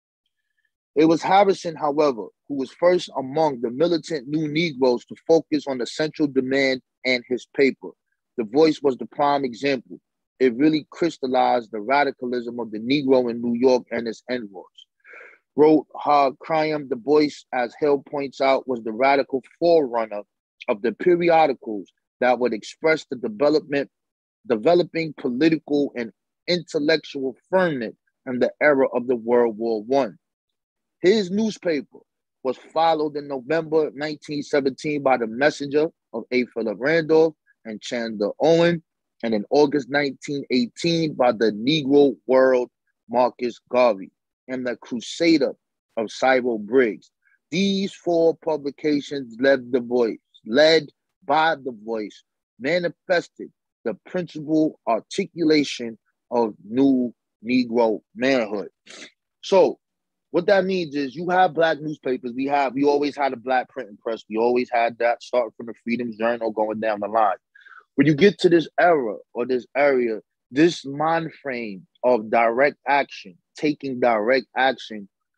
It was Harrison, however, who was first among the militant New Negroes to focus on the central demand and his paper. The Voice was the prime example. It really crystallized the radicalism of the Negro in New York and its envoys. Wrote Hard Crime, the Voice, as Hill points out, was the radical forerunner of the periodicals that would express the development, developing political and intellectual ferment in the era of the World War One. His newspaper was followed in November nineteen seventeen by the Messenger of A. Philip Randolph and Chandler Owen, and in August nineteen eighteen by the Negro World Marcus Garvey and the Crusader of Cyril Briggs. These four publications led the Voice, led by the Voice, manifested the principal articulation of new Negro manhood. So what that means is you have black newspapers. We have, we always had a black printing press. We always had that starting from the Freedom Journal going down the line. When you get to this era or this area, this mind frame of direct action, taking direct action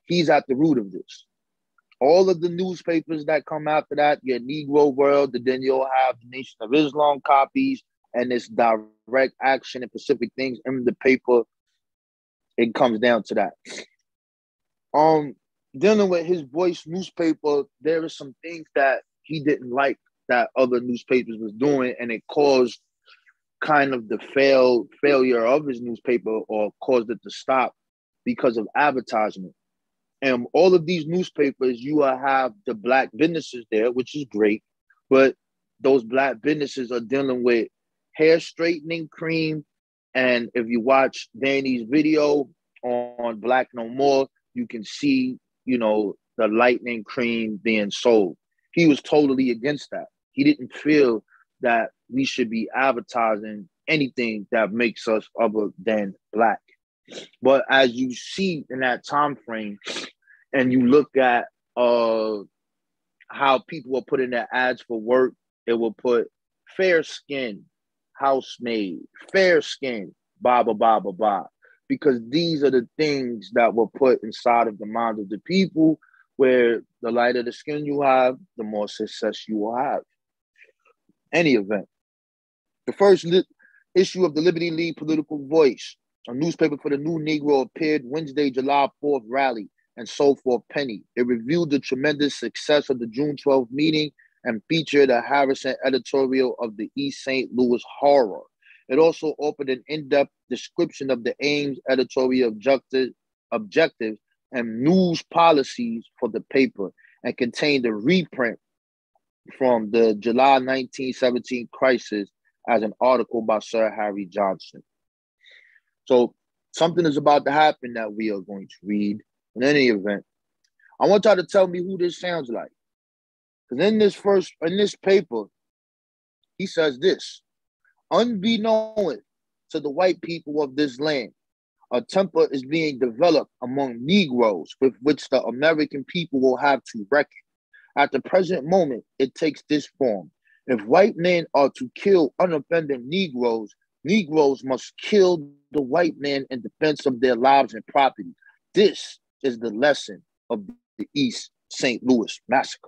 he's at the root of this. All of the newspapers that come after that, your Negro World, and then you'll have the Nation of Islam copies and this direct action and specific things in the paper. It comes down to that. Um, dealing with his Bois newspaper, there are some things that he didn't like that other newspapers was doing, and it caused kind of the fail failure of his newspaper, or caused it to stop because of advertisement. And all of these newspapers, you will have the black businesses there, which is great, but those black businesses are dealing with hair straightening cream. And if you watch Danny's video on Black No More, you can see, you know, the lightning cream being sold. He was totally against that. He didn't feel that we should be advertising anything that makes us other than black. But as you see in that time frame, and you look at uh, how people will put in their ads for work, it will put fair skin, housemaid, fair skin, blah, blah, blah, blah, blah. Because these are the things that were put inside of the minds of the people, where the lighter the skin you have, the more success you will have. Any event. The first li- issue of the Liberty League Political Voice, a newspaper for the new Negro, appeared Wednesday, July fourth rally and sold for a penny. It reviewed the tremendous success of the June twelfth meeting and featured a Harrison editorial of the East Saint Louis horror. It also offered an in-depth description of the aims, editorial objective, objectives, and news policies for the paper, and contained a reprint from the July nineteen seventeen crisis as an article by Sir Harry Johnson. So something is about to happen that we are going to read. In any event, I want y'all to tell me who this sounds like. Because in this first, in this paper, he says this: unbeknown to the white people of this land, a temper is being developed among Negroes with which the American people will have to reckon. At the present moment, it takes this form. If white men are to kill unoffending Negroes, Negroes must kill the white man in defense of their lives and property. This is the lesson of the East Saint Louis massacre.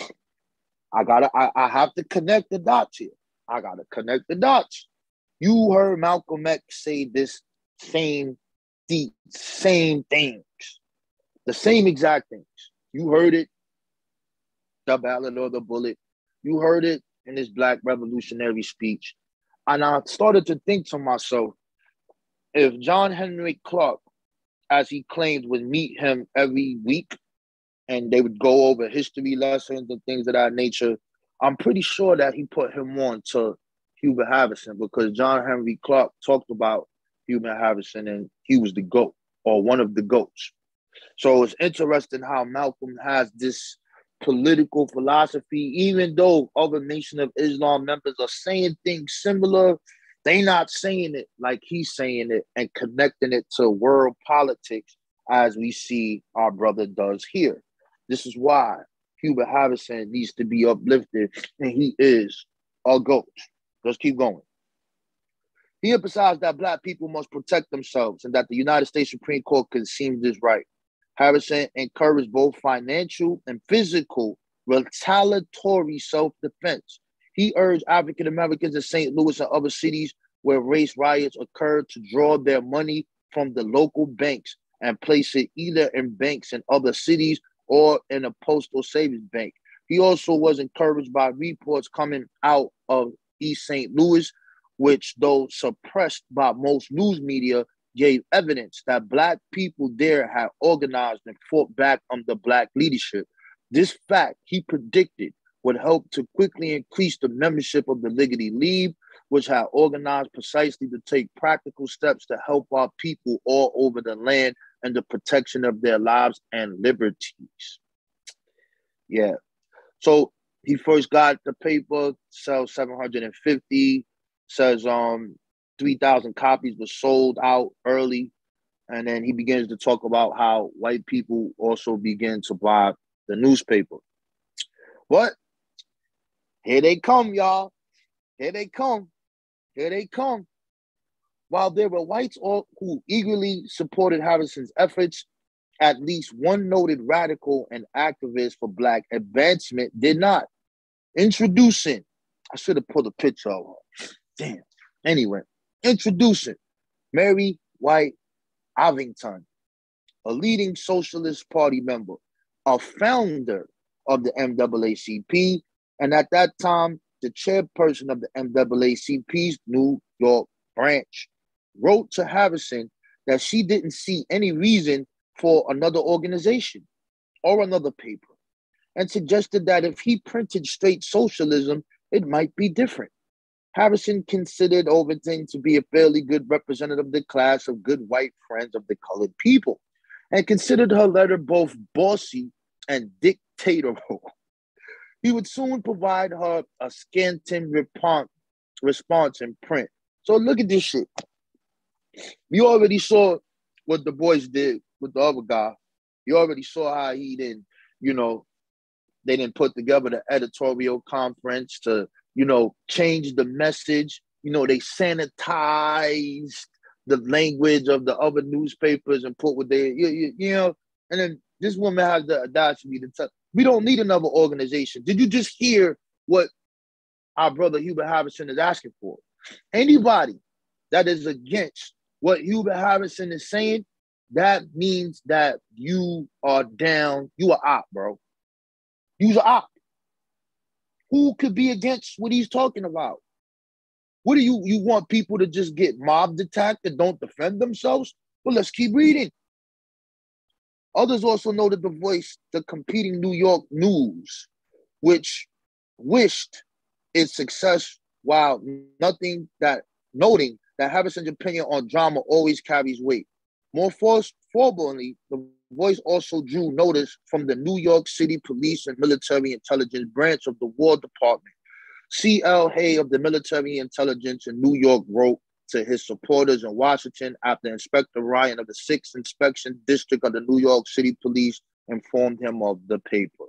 I gotta, I, I have to connect the dots here. I gotta connect the dots. You heard Malcolm X say this same, the same things, the same exact things. You heard it, the ballot or the bullet. You heard it in his Black revolutionary speech. And I started to think to myself, if John Henry Clark, as he claimed, would meet him every week and they would go over history lessons and things of that nature, I'm pretty sure that he put him on to Hubert Harrison, because John Henry Clark talked about Hubert Harrison and he was the GOAT, or one of the GOATs. So it's interesting how Malcolm has this political philosophy, even though other Nation of Islam members are saying things similar, they not saying it like he's saying it and connecting it to world politics as we see our brother does here. This is why Hubert Harrison needs to be uplifted, and he is a GOAT. Let's keep going. He emphasized that Black people must protect themselves and that the United States Supreme Court concedes this right. Harrison encouraged both financial and physical retaliatory self-defense. He urged African Americans in Saint Louis and other cities where race riots occurred to draw their money from the local banks and place it either in banks in other cities or in a postal savings bank. He also was encouraged by reports coming out of East Saint Louis, which, though suppressed by most news media, gave evidence that Black people there had organized and fought back under Black leadership. This fact, he predicted, would help to quickly increase the membership of the Liberty League, which had organized precisely to take practical steps to help our people all over the land and the protection of their lives and liberties. Yeah. So he first got the paper, sells seven hundred fifty, says um three thousand copies were sold out early. And then he begins to talk about how white people also begin to buy the newspaper. What? Here they come, y'all. Here they come. Here they come. While there were whites who eagerly supported Harrison's efforts, at least one noted radical and activist for Black advancement did not. Introducing, I should have pulled a picture of her. Damn. Anyway, introducing Mary White Ovington, a leading Socialist Party member, a founder of the N double A C P, and at that time, the chairperson of the N double A C P's New York branch, wrote to Harrison that she didn't see any reason for another organization or another paper, and suggested that if he printed straight socialism, it might be different. Harrison considered Overton to be a fairly good representative of the class of good white friends of the colored people, and considered her letter both bossy and dictatorial. He would soon provide her a scanty response in print. So look at this shit. You already saw what the Bois did with the other guy. You already saw how he didn't, you know, they didn't put together the editorial conference to, you know, change the message. You know, they sanitized the language of the other newspapers and put what they, you, you, you know, and then this woman has the audacity to tell, we don't need another organization. Did you just hear what our brother Hubert Harrison is asking for? Anybody that is against what Hubert Harrison is saying, that means that you are down, you are op, bro. You's a op. Who could be against what he's talking about? What do you, you want people to just get mob attacked and don't defend themselves? Well, let's keep reading. Others also noted the Voice, the competing New York News, which wished its success while nothing that noting that Harrison's opinion on drama always carries weight. More force, formerly, the Voice also drew notice from the New York City Police and Military Intelligence Branch of the War Department. C L Hay of the Military Intelligence in New York wrote to his supporters in Washington after Inspector Ryan of the sixth Inspection District of the New York City Police informed him of the paper.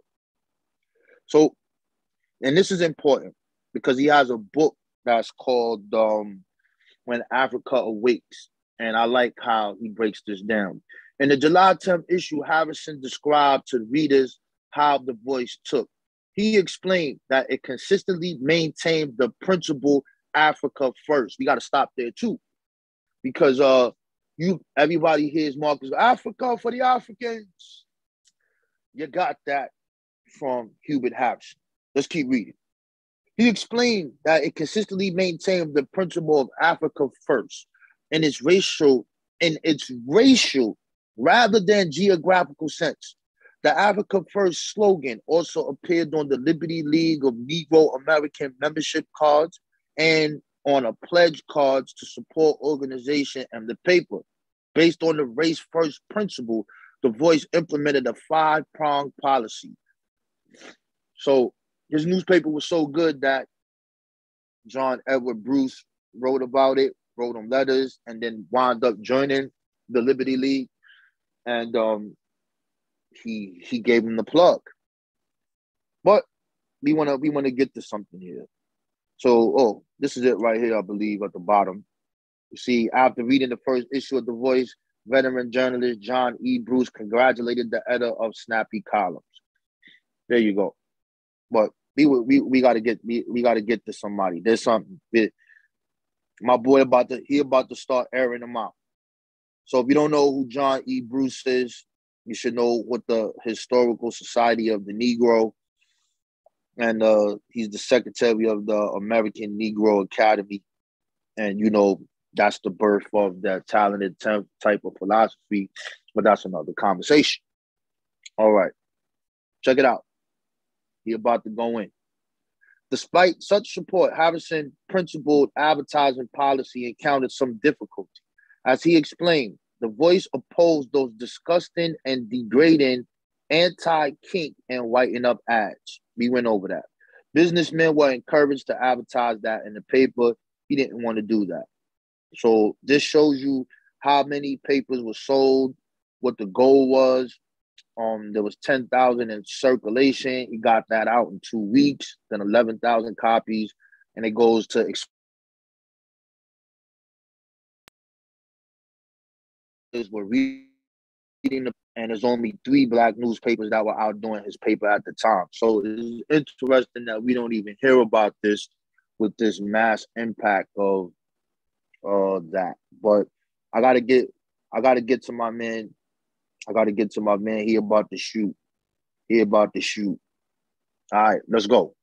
So, and this is important because he has a book that's called um, When Africa Awakes. And I like how he breaks this down. In the July tenth issue, Harrison described to readers how the Voice took. He explained that it consistently maintained the principle Africa first. We got to stop there too, because uh, you everybody hears Marcus Africa for the Africans. You got that from Hubert Harrison. Let's keep reading. He explained that it consistently maintained the principle of Africa first in its racial, in its racial rather than geographical sense. The Africa First slogan also appeared on the Liberty League of Negro-American membership cards and on a pledge cards to support organization and the paper. Based on the race first principle, the Voice implemented a five-pronged policy. So his newspaper was so good that John Edward Bruce wrote about it, wrote him letters, and then wound up joining the Liberty League. And um, he he gave him the plug. But we wanna we wanna get to something here. So, oh, this is it right here, I believe, at the bottom. You see, after reading the first issue of The Voice, veteran journalist John E. Bruce congratulated the editor of snappy columns. There you go. But we we we gotta get we, we gotta get to somebody. There's something. It, my boy about to he about to start airing them out. So if you don't know who John E. Bruce is, you should know what the Historical Society of the Negro, and uh, he's the secretary of the American Negro Academy. And, you know, that's the birth of that talented type of philosophy, but that's another conversation. All right, check it out. He about to go in. Despite such support, Harrison principled advertising policy encountered some difficulty. As he explained, the Voice opposed those disgusting and degrading anti-kink and whiten up ads. We went over that. Businessmen were encouraged to advertise that in the paper. He didn't want to do that. So this shows you how many papers were sold, what the goal was. Um, there was ten thousand in circulation. He got that out in two weeks, then eleven thousand copies, and it goes to we're reading the and there's only three black newspapers that were outdoing his paper at the time. So it's interesting that we don't even hear about this with this mass impact of uh that. But I gotta get I gotta get to my man. I gotta get to my man. He about to shoot. He about to shoot. All right, let's go.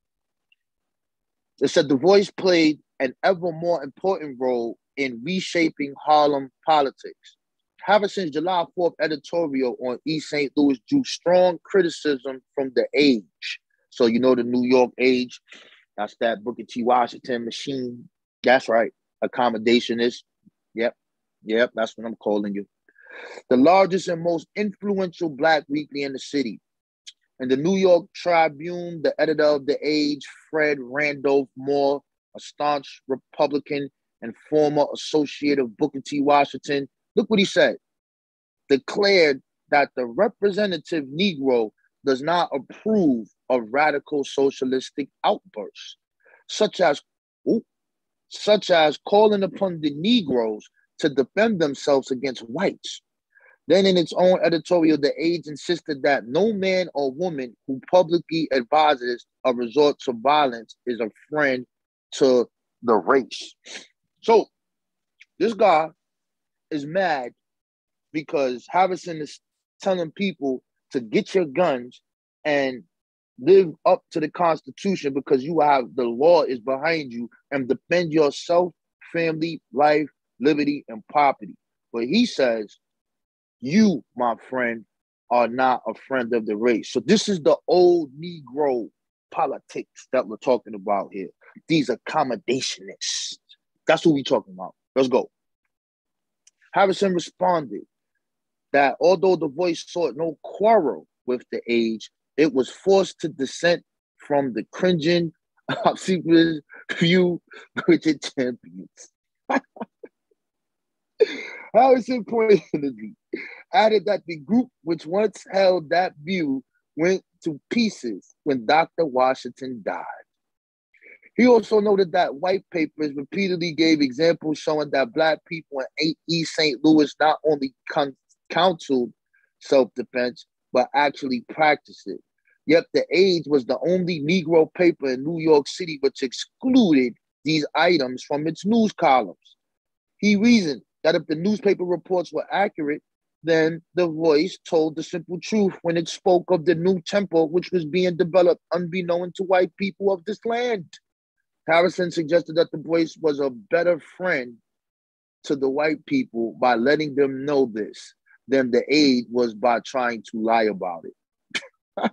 It said the Voice played an ever more important role in reshaping Harlem politics. Harrison's July fourth editorial on East Saint Louis drew strong criticism from the Age. So you know the New York Age, that's that Booker T. Washington machine. That's right, accommodationist. Yep, yep, that's what I'm calling you. The largest and most influential black weekly in the city. In the New York Tribune, the editor of The Age, Fred Randolph Moore, a staunch Republican and former associate of Booker T. Washington, look what he said, declared that the representative Negro does not approve of radical socialistic outbursts, such as, ooh, such as calling upon the Negroes to defend themselves against whites. Then in its own editorial, The Age insisted that no man or woman who publicly advises a resort to violence is a friend to the race. So this guy is mad because Harrison is telling people to get your guns and live up to the Constitution because you have the law is behind you and defend yourself, family, life, liberty, and property. But he says, you, my friend, are not a friend of the race. So this is the old Negro politics that we're talking about here. These accommodationists. That's what we're talking about. Let's go. Harrison responded that although the Voice sought no quarrel with the Age, it was forced to dissent from the cringing, obsequious view which it champions. Harrison pointedly added that the group which once held that view went to pieces when Doctor Washington died. He also noted that white papers repeatedly gave examples showing that black people in East Saint Louis not only con- counseled self-defense, but actually practiced it. Yet the Age was the only Negro paper in New York City which excluded these items from its news columns. He reasoned that if the newspaper reports were accurate, then the Voice told the simple truth when it spoke of the new temple which was being developed unbeknown to white people of this land. Harrison suggested that the Voice was a better friend to the white people by letting them know this than the Age was by trying to lie about it.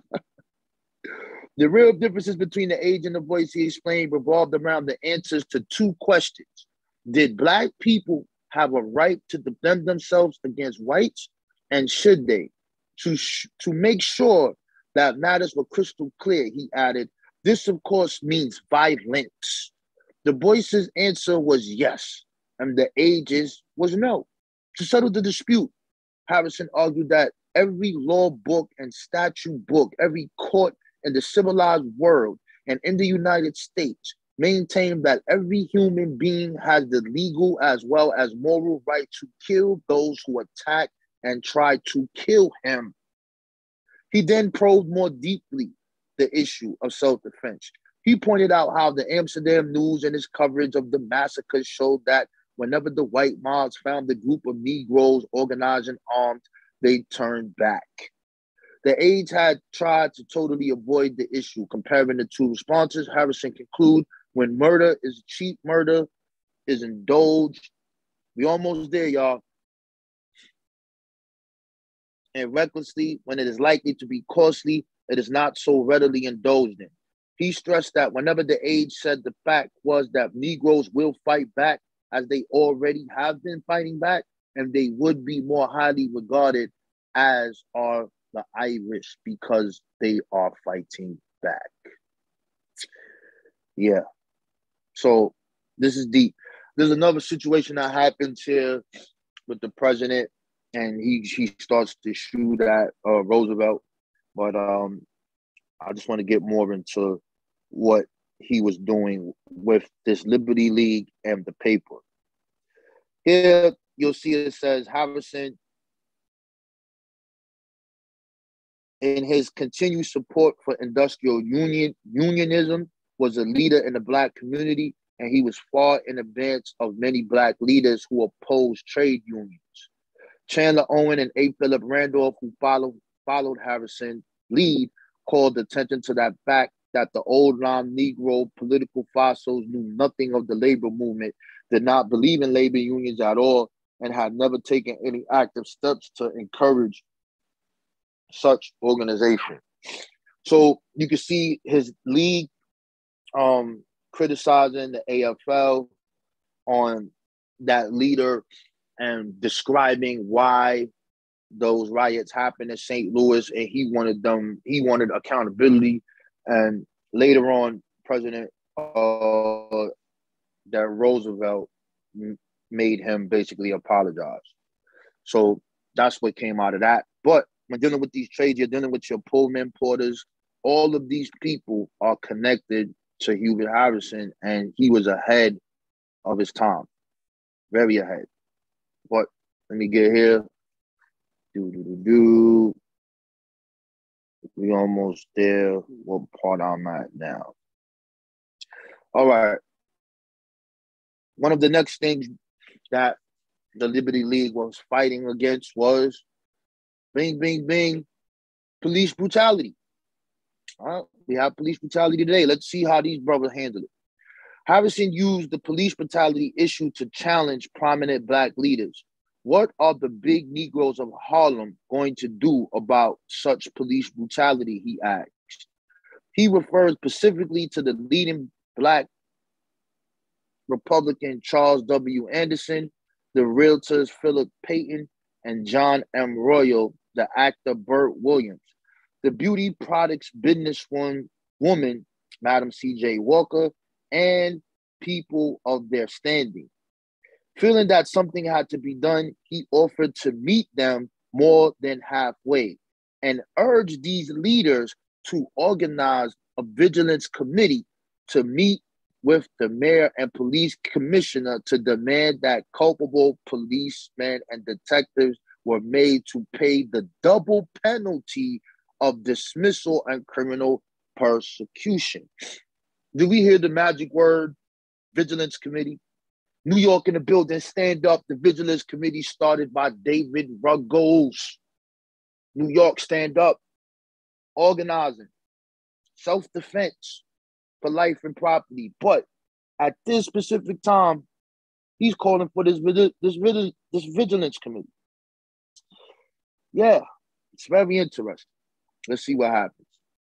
The real differences between the Age and the Voice, he explained, revolved around the answers to two questions. Did black people have a right to defend themselves against whites? And should they? To, sh- to make sure that matters were crystal clear, he added, this, of course, means violence. The Voice's answer was yes, and the Age's was no. To settle the dispute, Harrison argued that every law book and statute book, every court in the civilized world and in the United States maintained that every human being has the legal as well as moral right to kill those who attack and try to kill him. He then probed more deeply the issue of self-defense. He pointed out how the Amsterdam News and its coverage of the massacres showed that whenever the white mobs found a group of Negroes organized and armed, they turned back. The Age had tried to totally avoid the issue. Comparing the two responses, Harrison concluded, when murder is cheap, murder is indulged. We almost there, y'all. And recklessly, when it is likely to be costly, it is not so readily indulged in. He stressed that whenever the Age said the fact was that Negroes will fight back as they already have been fighting back, and they would be more highly regarded as are the Irish because they are fighting back. Yeah. So this is deep. There's another situation that happens here with the president, and he he starts to shoot at uh, Roosevelt. But um, I just want to get more into what he was doing with this Liberty League and the paper. Here you'll see it says Harrison in his continued support for industrial union unionism, was a leader in the Black community, and he was far in advance of many Black leaders who opposed trade unions. Chandler Owen and A. Philip Randolph, who followed, followed Harrison's lead, called attention to that fact that the old non-Negro political fossils knew nothing of the labor movement, did not believe in labor unions at all, and had never taken any active steps to encourage such organization. So you can see his league um, criticizing the A F L on that leader and describing why those riots happened in Saint Louis, and he wanted them, he wanted accountability. And later on, President uh, that Roosevelt made him basically apologize. So that's what came out of that. But when dealing with these trades, you're dealing with your Pullman porters. All of these people are connected to Hubert Harrison, and he was ahead of his time, very ahead. But let me get here. Do, do, do, do. We almost there. What part I'm at now? All right. One of the next things that the Liberty League was fighting against was bing, bing, bing, police brutality. All right. We have police brutality today. Let's see how these brothers handle it. Harrison used the police brutality issue to challenge prominent Black leaders. What are the big Negroes of Harlem going to do about such police brutality, he asked. He refers specifically to the leading Black Republican Charles W. Anderson, the realtors Philip Payton, and John M. Royal, the actor Burt Williams, the beauty products businesswoman, woman, Madam C J Walker, and people of their standing. Feeling that something had to be done, he offered to meet them more than halfway and urged these leaders to organize a vigilance committee to meet with the mayor and police commissioner to demand that culpable policemen and detectives were made to pay the double penalty of dismissal and criminal persecution. Do we hear the magic word, vigilance committee? New York in the building, stand up. The Vigilance Committee started by David Ruggles. New York, stand up. Organizing. Self-defense for life and property. But at this specific time, he's calling for this, this, this Vigilance Committee. Yeah, it's very interesting. Let's see what happens.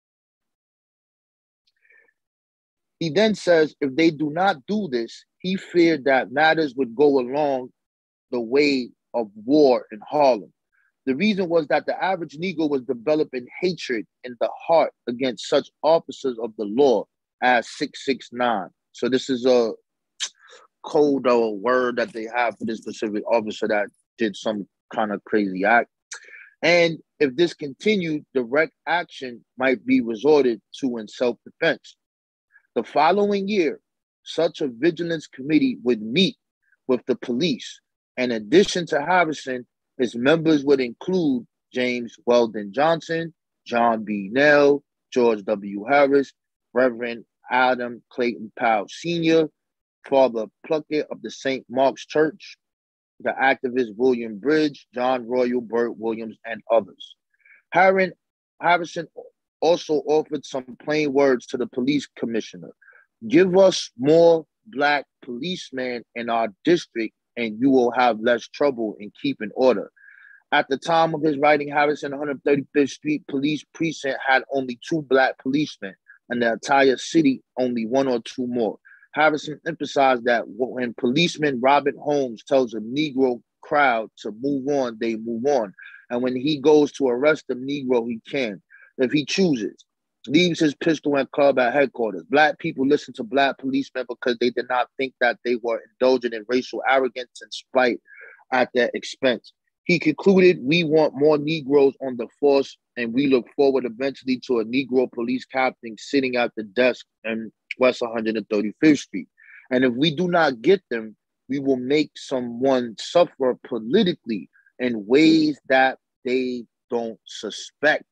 He then says, if they do not do this, he feared that matters would go along the way of war in Harlem. The reason was that the average Negro was developing hatred in the heart against such officers of the law as six six nine. So this is a code or a word that they have for this specific officer that did some kind of crazy act. And if this continued, direct action might be resorted to in self-defense. The following year, such a vigilance committee would meet with the police. In addition to Harrison, his members would include James Weldon Johnson, John B. Nell, George W. Harris, Reverend Adam Clayton Powell Senior, Father Pluckett of the Saint Mark's Church, the activist William Bridge, John Royal, Burt Williams, and others. Harrison also offered some plain words to the police commissioner. Give us more Black policemen in our district and you will have less trouble in keeping order. At the time of his writing, Harrison one hundred thirty-fifth Street Police Precinct had only two Black policemen, and the entire city only one or two more. Harrison emphasized that when policeman Robert Holmes tells a Negro crowd to move on, they move on. And when he goes to arrest a Negro, he can, if he chooses. Leaves his pistol and club at headquarters. Black people listen to Black policemen because they did not think that they were indulging in racial arrogance and spite at their expense. He concluded, we want more Negroes on the force, and we look forward eventually to a Negro police captain sitting at the desk in West one hundred thirty-fifth Street. And if we do not get them, we will make someone suffer politically in ways that they don't suspect.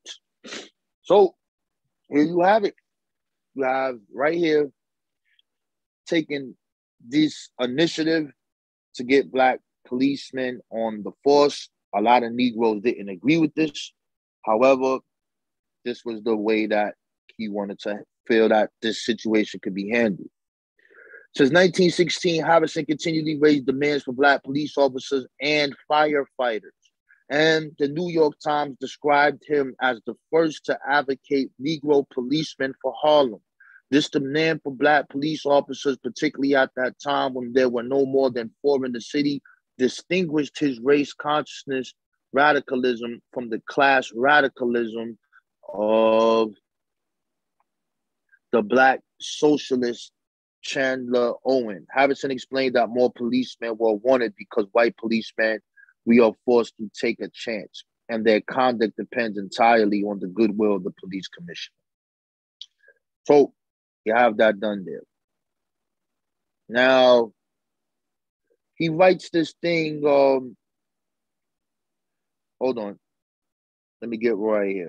So here you have it. You have right here taking this initiative to get Black policemen on the force. A lot of Negroes didn't agree with this. However, this was the way that he wanted to feel that this situation could be handled. Since nineteen sixteen, Harrison continually raised demands for Black police officers and firefighters. And the New York Times described him as the first to advocate Negro policemen for Harlem. This demand for Black police officers, particularly at that time when there were no more than four in the city, distinguished his race consciousness radicalism from the class radicalism of the Black socialist Chandler Owen. Harrison explained that more policemen were wanted because white policemen, we are forced to take a chance, and their conduct depends entirely on the goodwill of the police commissioner. So you have that done there. Now, he writes this thing, um, hold on. Let me get right here.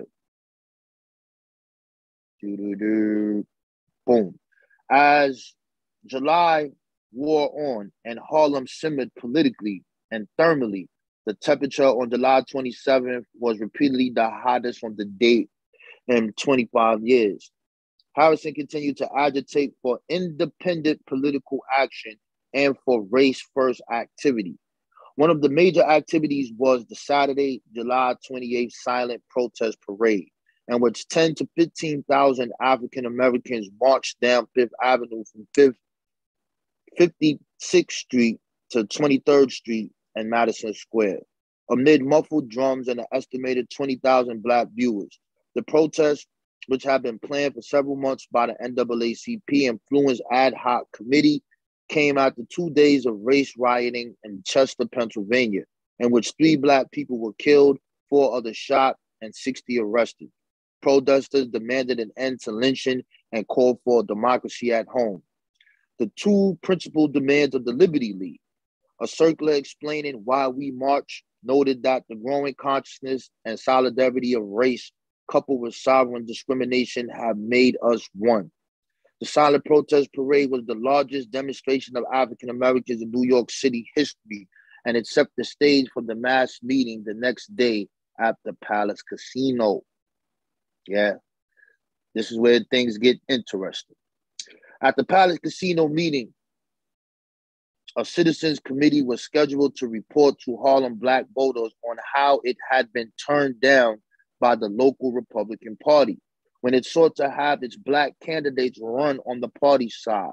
Doo-doo-doo. Boom. As July wore on and Harlem simmered politically and thermally, the temperature on July twenty-seventh was repeatedly the hottest on the date in twenty-five years. Harrison continued to agitate for independent political action and for race-first activity. One of the major activities was the Saturday, July twenty-eighth silent protest parade, in which ten to fifteen thousand African Americans marched down Fifth Avenue from fifty-sixth Street to twenty-third Street and Madison Square, amid muffled drums and an estimated twenty thousand Black viewers. The protest, which had been planned for several months by the N double A C P Influence Ad Hoc Committee, came after two days of race rioting in Chester, Pennsylvania, in which three Black people were killed, four others shot, and sixty arrested. Protesters demanded an end to lynching and called for democracy at home. The two principal demands of the Liberty League, a circular explaining why we march, noted that the growing consciousness and solidarity of race coupled with sovereign discrimination have made us one. The silent protest parade was the largest demonstration of African Americans in New York City history, and it set the stage for the mass meeting the next day at the Palace Casino. Yeah, this is where things get interesting. At the Palace Casino meeting, a citizens committee was scheduled to report to Harlem Black voters on how it had been turned down by the local Republican Party when it sought to have its Black candidates run on the party side.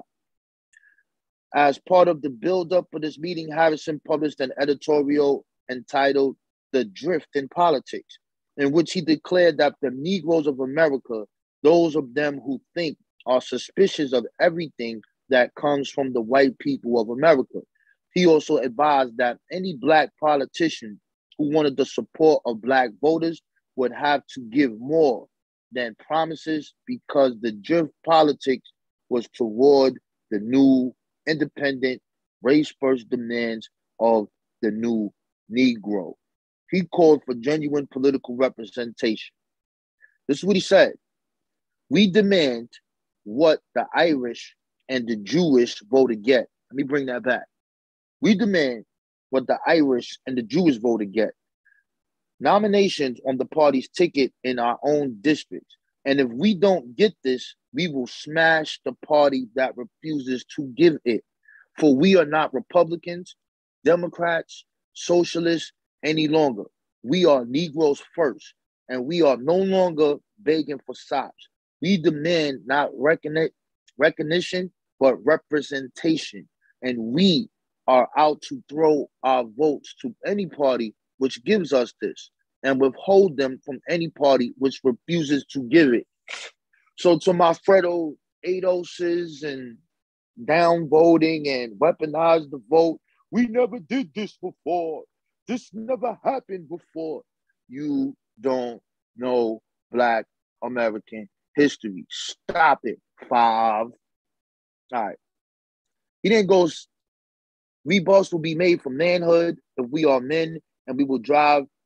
As part of the buildup for this meeting, Harrison published an editorial entitled "The Drift in Politics," in which he declared that the Negroes of America, those of them who think, are suspicious of everything that comes from the white people of America. He also advised that any Black politician who wanted the support of Black voters would have to give more than promises because the drift politics was toward the new independent race-first demands of the new Negro. He called for genuine political representation. This is what he said. We demand what the Irish and the Jewish voted get. Let me bring that back. We demand what the Irish and the Jewish voted get. Nominations on the party's ticket in our own districts. And if we don't get this, we will smash the party that refuses to give it. For we are not Republicans, Democrats, Socialists any longer. We are Negroes first, and we are no longer begging for sops. We demand not recogni- recognition, but representation. And we are out to throw our votes to any party which gives us this and withhold them from any party which refuses to give it. So to my Fredo Adoses and downvoting and weaponize the vote, we never did this before. This never happened before. You don't know Black American history. Stop it, five. All right. He then goes, rebuffs will be made from manhood if we are men, and we will drive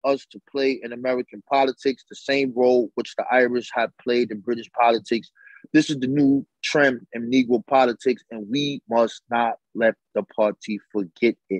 us to play in American politics, the same role which the Irish had played in British politics. This is the new trend in Negro politics, and we must not let the party forget it.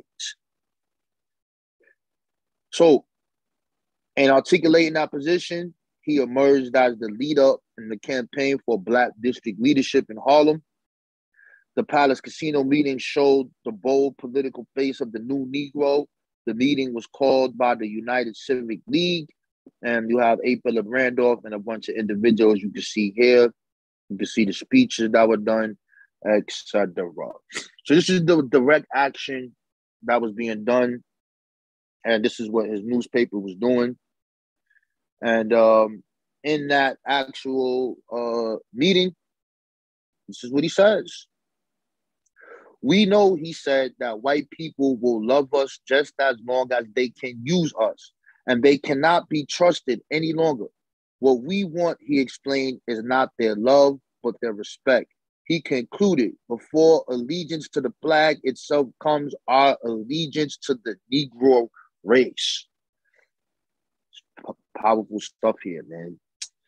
So, in articulating that position, he emerged as the leader in the campaign for Black district leadership in Harlem. The Palace Casino meeting showed the bold political face of the new Negro. The meeting was called by the United Civic League, and you have A. Philip Randolph and a bunch of individuals you can see here. You can see the speeches that were done, et cetera. So this is the direct action that was being done, and this is what his newspaper was doing. And um, in that actual uh, meeting, this is what he says. We know, he said, that white people will love us just as long as they can use us, and they cannot be trusted any longer. What we want, he explained, is not their love, but their respect. He concluded, before allegiance to the flag itself comes our allegiance to the Negro race. Powerful stuff here, man.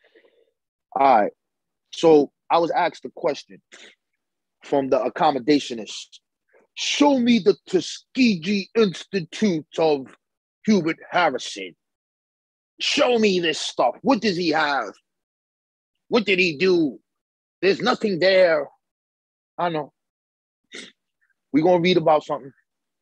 All right. So I was asked a question from the accommodationist. Show me the Tuskegee Institute of Hubert Harrison. Show me this stuff. What does he have? What did he do? There's nothing there. I know. We're going to read about something.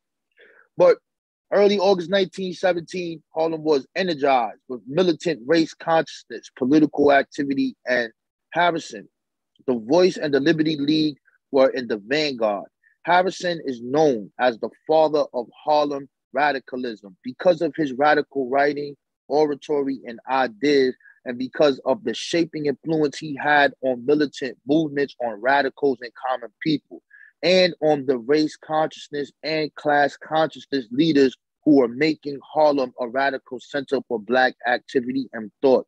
But early August nineteen seventeen, Harlem was energized with militant race consciousness, political activity, and Harrison, the Voice, and the Liberty League were in the vanguard. Harrison is known as the father of Harlem radicalism because of his radical writing, oratory, and ideas, and because of the shaping influence he had on militant movements, on radicals and common people, and on the race consciousness and class consciousness leaders who were making Harlem a radical center for Black activity and thought.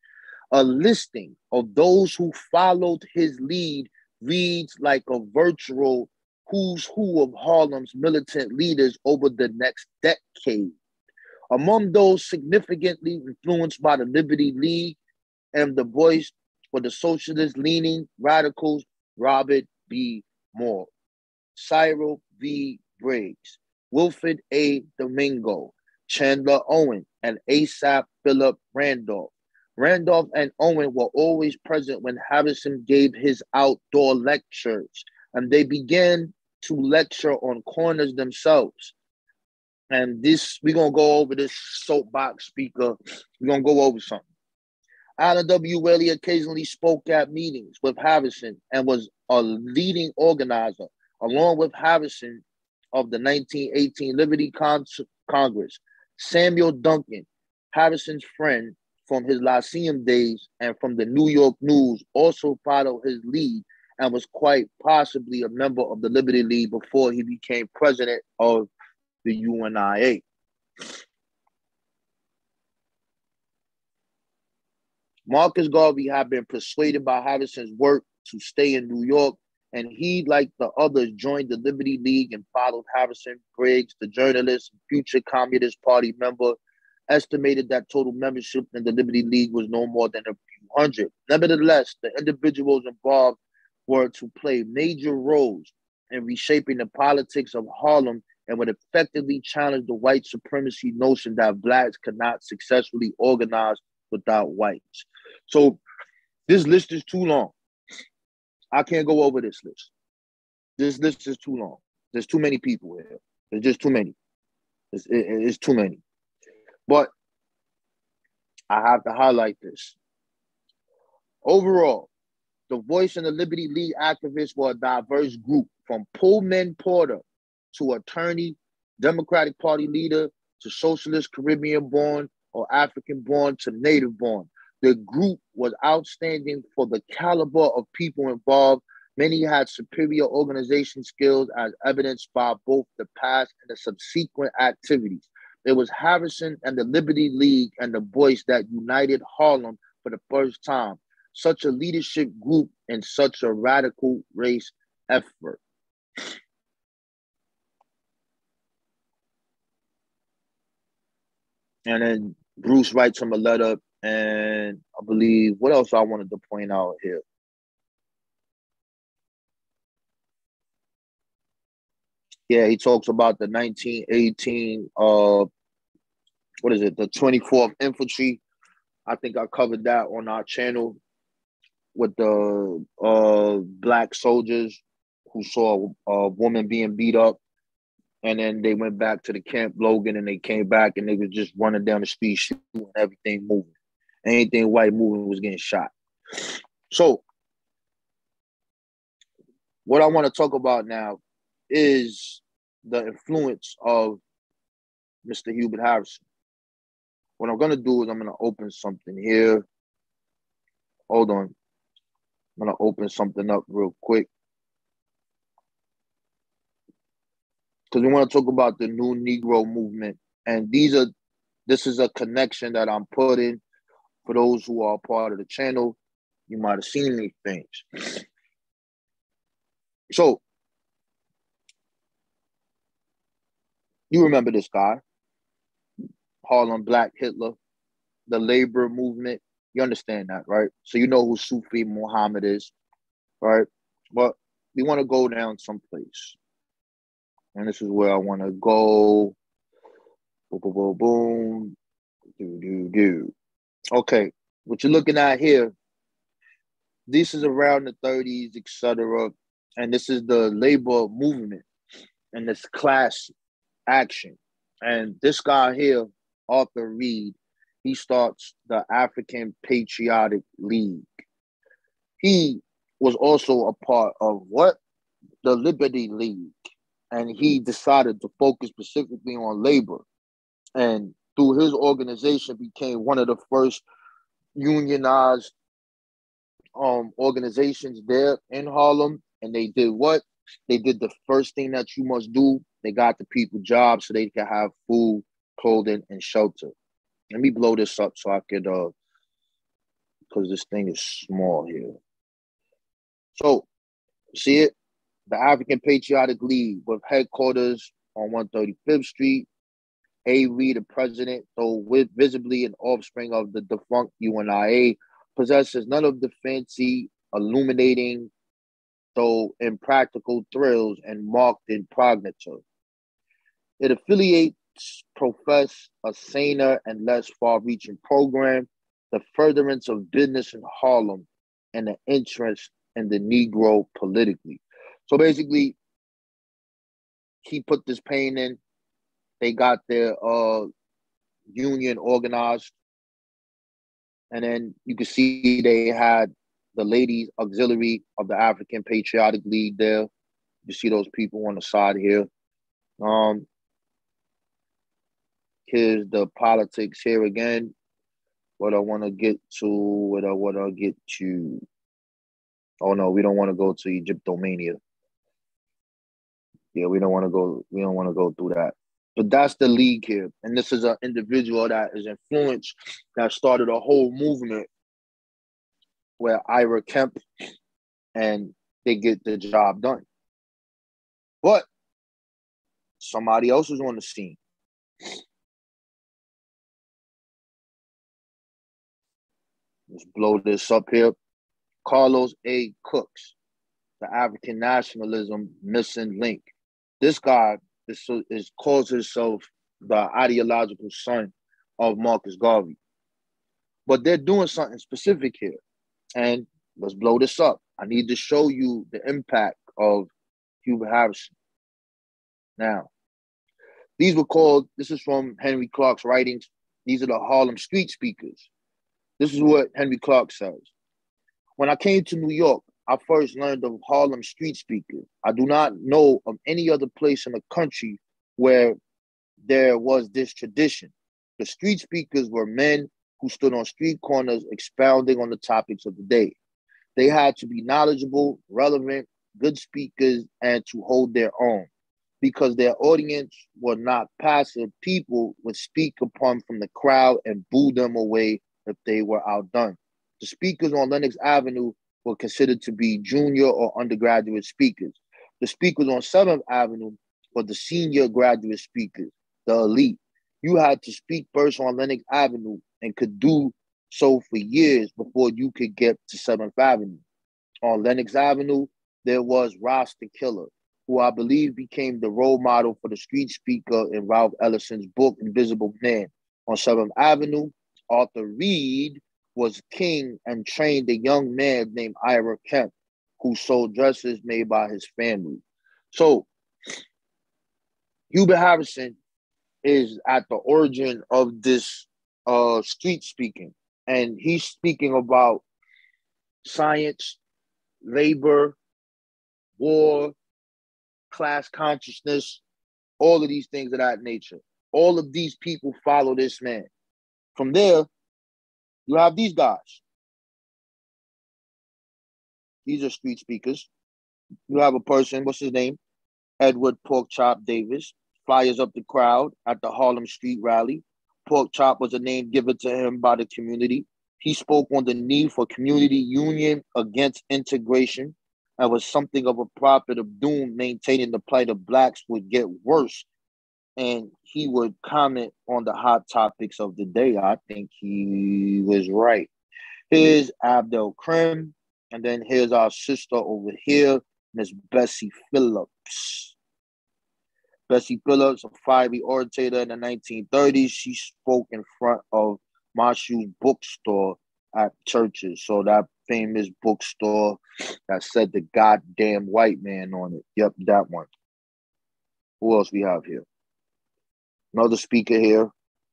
A listing of those who followed his lead reads like a virtual who's who of Harlem's militant leaders over the next decade. Among those significantly influenced by the Liberty League and the Bois were the socialist-leaning radicals Robert B. Moore, Cyril V. Briggs, Wilfred A. Domingo, Chandler Owen, and ASAP Philip Randolph. Randolph and Owen were always present when Harrison gave his outdoor lectures, and they began to lecture on corners themselves. And this, we're going to go over this soapbox speaker. We're going to go over something. Allen W. Whaley occasionally spoke at meetings with Harrison and was a leading organizer, along with Harrison, of the nineteen eighteen Liberty Con- Congress. Samuel Duncan, Harrison's friend from his Lyceum days and from the New York News, also followed his lead and was quite possibly a member of the Liberty League before he became president of the U N I A. Marcus Garvey had been persuaded by Harrison's work to stay in New York, and he, like the others, joined the Liberty League and followed Harrison. Briggs, the journalist, future Communist Party member, estimated that total membership in the Liberty League was no more than a few hundred. Nevertheless, the individuals involved were to play major roles in reshaping the politics of Harlem and would effectively challenge the white supremacy notion that Blacks could not successfully organize without whites. So this list is too long. I can't go over this list. This list is too long. There's too many people here. There's just too many. It's, it, it's too many. But I have to highlight this. Overall, the Voice and the Liberty League activists were a diverse group, from Pullman Porter to attorney, Democratic Party leader, to socialist Caribbean-born or African-born to native-born. The group was outstanding for the caliber of people involved. Many had superior organization skills as evidenced by both the past and the subsequent activities. It was Harrison and the Liberty League and the Bois that united Harlem for the first time. Such a leadership group and such a radical race effort. And then Bruce writes him a letter, and I believe, what else I wanted to point out here? Yeah, he talks about the nineteen eighteen, uh, what is it, the twenty-fourth Infantry. I think I covered that on our channel with the uh, black soldiers who saw a woman being beat up. And then they went back to the Camp Logan, and they came back, and they was just running down the street, shooting everything moving. Anything white moving was getting shot. So what I want to talk about now is the influence of Mister Hubert Harrison. What I'm going to do is I'm going to open something here. Hold on. I'm going to open something up real quick. Because we want to talk about the new Negro movement. And these are, this is a connection that I'm putting for those who are part of the channel. You might have seen these things. So, you remember this guy, Harlem Black Hitler, the labor movement. You understand that, right? So you know who Sufi Muhammad is, right? But we want to go down someplace. And this is where I want to go. Boom, boom, boom, boom. Do, do, do. Okay, what you're looking at here, this is around the thirties, et cetera. And this is the labor movement and this class action. And this guy here, Arthur Reed, he starts the African Patriotic League. He was also a part of what? The Liberty League. And he decided to focus specifically on labor. And through his organization became one of the first unionized um, organizations there in Harlem. And they did what? They did the first thing that you must do. They got the people jobs so they could have food, clothing, and shelter. Let me blow this up so I could, uh, because this thing is small here. So, see it? The African Patriotic League with headquarters on one thirty-fifth Street. A. Reed, the president, though with visibly an offspring of the defunct U N I A, possesses none of the fancy, illuminating, though impractical thrills and marked in progenitor. It affiliates, profess a saner and less far-reaching program, the furtherance of business in Harlem, and the interest in the Negro politically. So basically, he put this pain in. They got their uh, union organized. And then you can see they had the ladies auxiliary of the African Patriotic League there. You see those people on the side here. Um, here's the politics here again. What I want to get to, what I want to get to. Oh no, we don't want to go to Egyptomania. Yeah, we don't want to go, we don't want to go through that. But that's the league here. And this is an individual that is influenced, that started a whole movement where Ira Kemp and they get the job done. But somebody else is on the scene. Let's blow this up here. Carlos A. Cooks, the African nationalism missing link. This guy is, is calls himself the ideological son of Marcus Garvey. But they're doing something specific here. And let's blow this up. I need to show you the impact of Hubert Harrison. Now, these were called, this is from Henry Clark's writings. These are the Harlem street speakers. This is what Henry Clark says. When I came to New York, I first learned of Harlem street speakers. I do not know of any other place in the country where there was this tradition. The street speakers were men who stood on street corners expounding on the topics of the day. They had to be knowledgeable, relevant, good speakers, and to hold their own, because their audience were not passive. People would speak upon from the crowd and boo them away if they were outdone. The speakers on Lenox Avenue were considered to be junior or undergraduate speakers. The speakers on seventh Avenue were the senior graduate speakers, the elite. You had to speak first on Lenox Avenue and could do so for years before you could get to seventh Avenue. On Lenox Avenue, there was Ross the Killer, who I believe became the role model for the street speaker in Ralph Ellison's book, Invisible Man. On seventh Avenue, Arthur Reed was king and trained a young man named Ira Kemp, who sold dresses made by his family. So, Hubert Harrison is at the origin of this uh, street speaking. And he's speaking about science, labor, war, class consciousness, all of these things of that nature. All of these people follow this man. From there, you have these guys. These are street speakers. You have a person, what's his name? Edward Porkchop Davis, flyers up the crowd at the Harlem Street rally. Porkchop was a name given to him by the community. He spoke on the need for community union against integration and was something of a prophet of doom, maintaining the plight of blacks would get worse. And he would comment on the hot topics of the day. I think he was right. Here's Abdel Krim, and then here's our sister over here, Miss Bessie Phillips. Bessie Phillips, a fiery orator in the nineteen thirties, she spoke in front of Mashu's bookstore at churches. So that famous bookstore that said the goddamn white man on it. Yep, that one. Who else we have here? Another speaker here,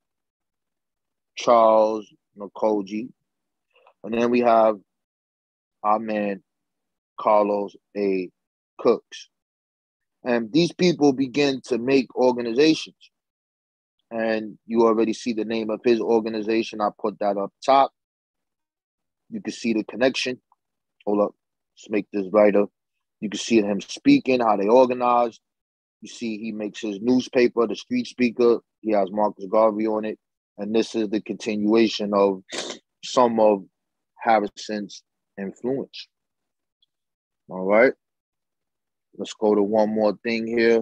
Charles Nkoji. And then we have our man, Carlos A. Cooks. And these people begin to make organizations. And you already see the name of his organization. I put that up top. You can see the connection. Hold up. Let's make this brighter. You can see him speaking, how they organize. You see he makes his newspaper, The Street Speaker. He has Marcus Garvey on it. And this is the continuation of some of Harrison's influence. All right. Let's go to one more thing here.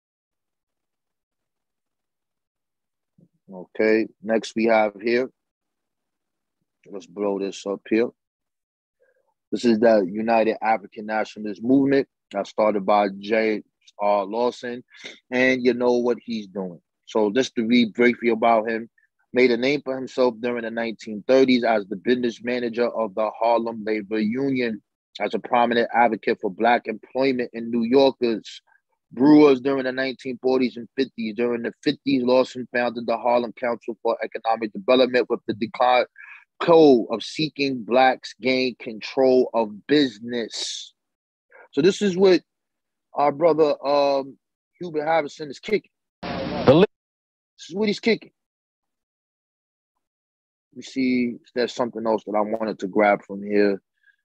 Okay. Next we have here. Let's blow this up here. This is the United African Nationalist Movement that started by J R Lawson. And you know what he's doing. So just to read briefly about him, made a name for himself during the nineteen thirties as the business manager of the Harlem Labor Union, as a prominent advocate for Black employment in New Yorkers. Brewers during the nineteen forties and fifties. During the fifties, Lawson founded the Harlem Council for Economic Development with the decline goal of seeking Blacks gain control of business. So this is what our brother um, Hubert Harrison is kicking. This is what he's kicking. We see there's something else that I wanted to grab from here.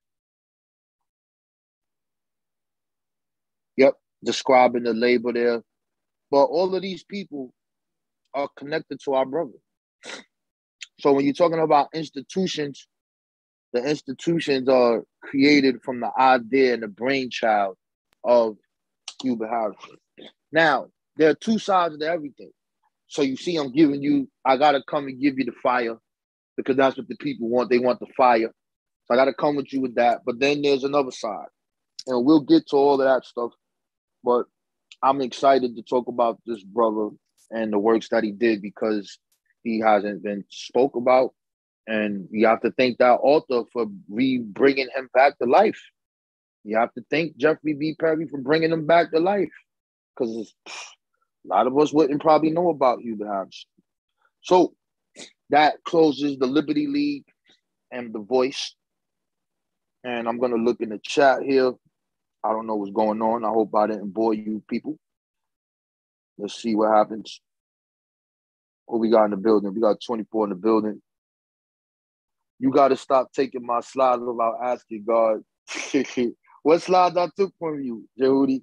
Yep, describing the labor there. But all of these people are connected to our brother. So when you're talking about institutions, the institutions are created from the idea and the brainchild of Hubert Harrison. Now, there are two sides to everything. So you see, I'm giving you, I got to come and give you the fire because that's what the people want. They want the fire. So I got to come with you with that. But then there's another side. And we'll get to all of that stuff. But I'm excited to talk about this brother and the works that he did because he hasn't been spoke about. And you have to thank that author for re-bringing him back to life. You have to thank Jeffrey B. Perry for bringing him back to life because a lot of us wouldn't probably know about Hubert Harrison. So that closes the Liberty League and the Voice. And I'm going to look in the chat here. I don't know what's going on. I hope I didn't bore you people. Let's see what happens. What we got in the building? We got twenty-four in the building. You got to stop taking my slides without asking God. What slides I took from you, Jehudi?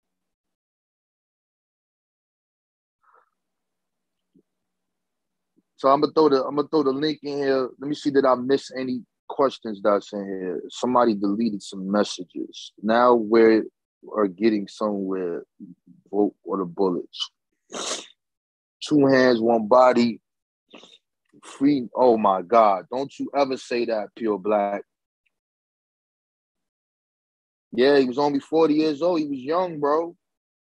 So I'm gonna throw the I'm gonna throw the link in here. Let me see that I miss any questions that's in here. Somebody deleted some messages. Now we are getting somewhere. Vote for the bullets. Two hands, one body. Free. Oh my God! Don't you ever say that, Pure Black. Yeah, he was only forty years old. He was young, bro.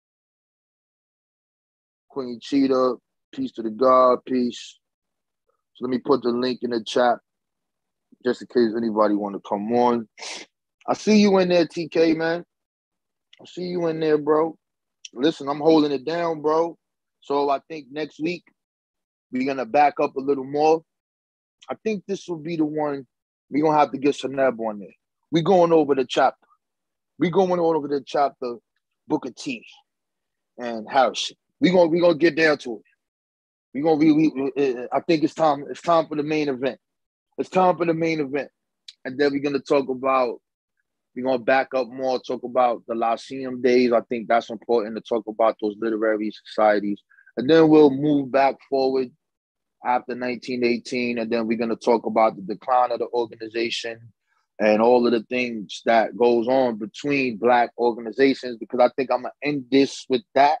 Queen Cheetah, peace to the God, peace. So let me put the link in the chat, just in case anybody want to come on. I see you in there, T K, man. I see you in there, bro. Listen, I'm holding it down, bro. So I think next week we're gonna back up a little more. I think this will be the one we're gonna have to get Seneb on there. We're going over the chapter. We're going over the chapter, Booker T and Harrison. We're gonna we gonna get down to it. We're gonna be. We, I think it's time. It's time for the main event. It's time for the main event, and then we're gonna talk about. We're gonna back up more. Talk about the Lyceum days. I think that's important to talk about those literary societies, and then we'll move back forward after nineteen eighteen, and then we're gonna talk about the decline of the organization and all of the things that goes on between Black organizations. Because I think I'm gonna end this with that.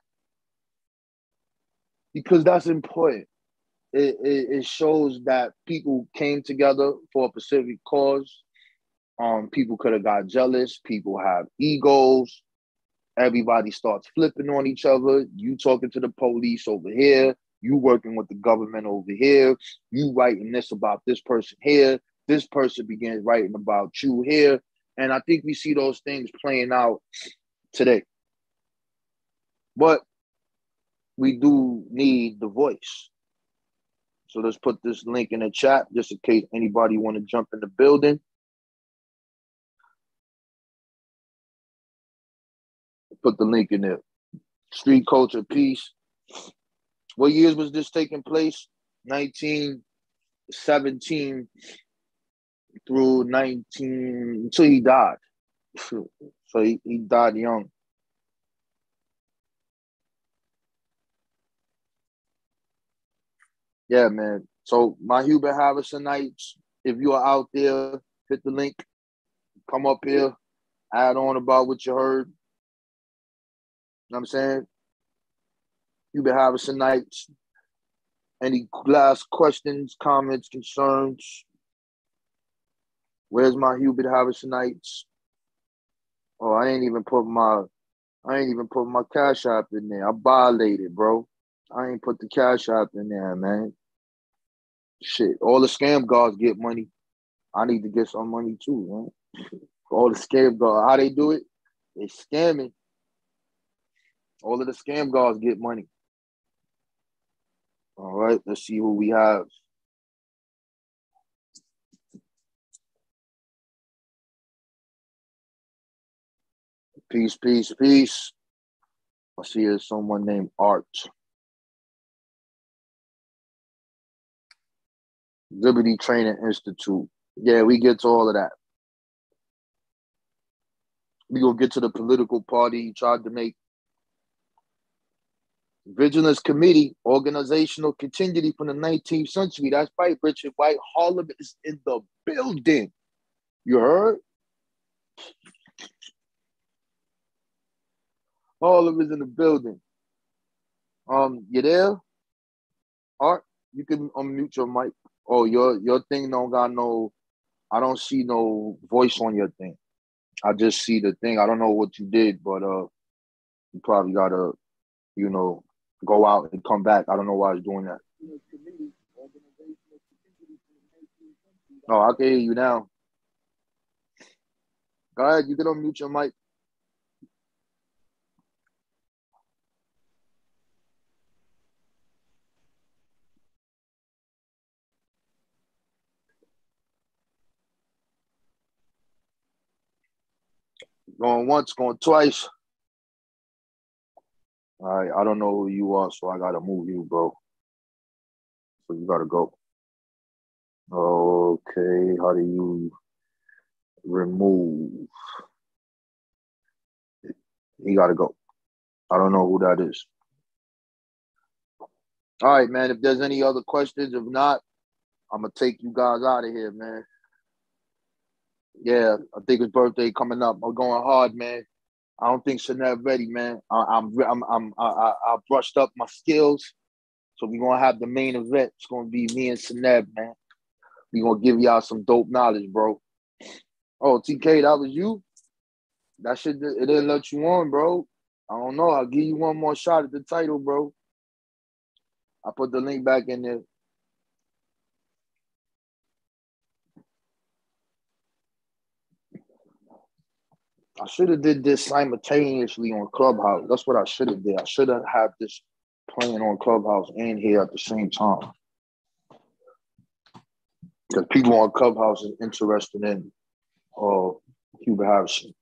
Because that's important. It, it, it shows that people came together for a specific cause. Um, people could have got jealous. People have egos. Everybody starts flipping on each other. You talking to the police over here. You working with the government over here. You writing this about this person here. This person begins writing about you here. And I think we see those things playing out today. But we do need the voice. So let's put this link in the chat just in case anybody want to jump in the building. Put the link in there. Street culture, peace. What years was this taking place? nineteen seventeen through nineteen, until he died. So he, he died young. Yeah, man. So my Hubert Harrisonites, if you are out there, hit the link. Come up here, add on about what you heard. You know what I'm saying? Hubert Harrisonites. Any last questions, comments, concerns? Where's my Hubert Harrisonites? Oh, I ain't even put my I ain't even put my Cash App in there. I violated, bro. I ain't put the Cash App in there, man. Shit, all the scam guards get money. I need to get some money too, man. All the scam guards, how they do it? They scamming. All of the scam guards get money. All right, let's see who we have. Peace, peace, peace. I see there's someone named Art. Liberty Training Institute. Yeah, we get to all of that. We gonna get to the political party he tried to make. Vigilance Committee, organizational continuity from the nineteenth century. That's right, Richard White. Harlem is in the building. You heard? Harlem is in the building. Um, you there? Art, you can unmute your mic. Oh, your your thing don't got no, I don't see no voice on your thing. I just see the thing. I don't know what you did, but uh, you probably gotta, you know, go out and come back. I don't know why it's doing that. Oh, I can hear you now. Go ahead, you can unmute your mic. Going once, going twice. All right, I don't know who you are, so I gotta move you, bro. So you gotta go. Okay, how do you remove? You gotta go. I don't know who that is. All right, man. If there's any other questions, if not, I'm gonna take you guys out of here, man. Yeah, I think his birthday coming up. I'm going hard, man. I don't think Chanel ready, man. I, I'm, I'm, I'm, I, I brushed up my skills, So we're going to have the main event. It's going to be me and Seneb, man. We're going to give y'all some dope knowledge, bro. Oh, T K, that was you? That shit, it didn't let you on, bro. I don't know. I'll give you one more shot at the title, bro. I put the link back in there. I should have did this simultaneously on Clubhouse. That's what I should have did. I should have had this playing on Clubhouse and here at the same time. Because people on Clubhouse are interested in uh, Hubert Harrison.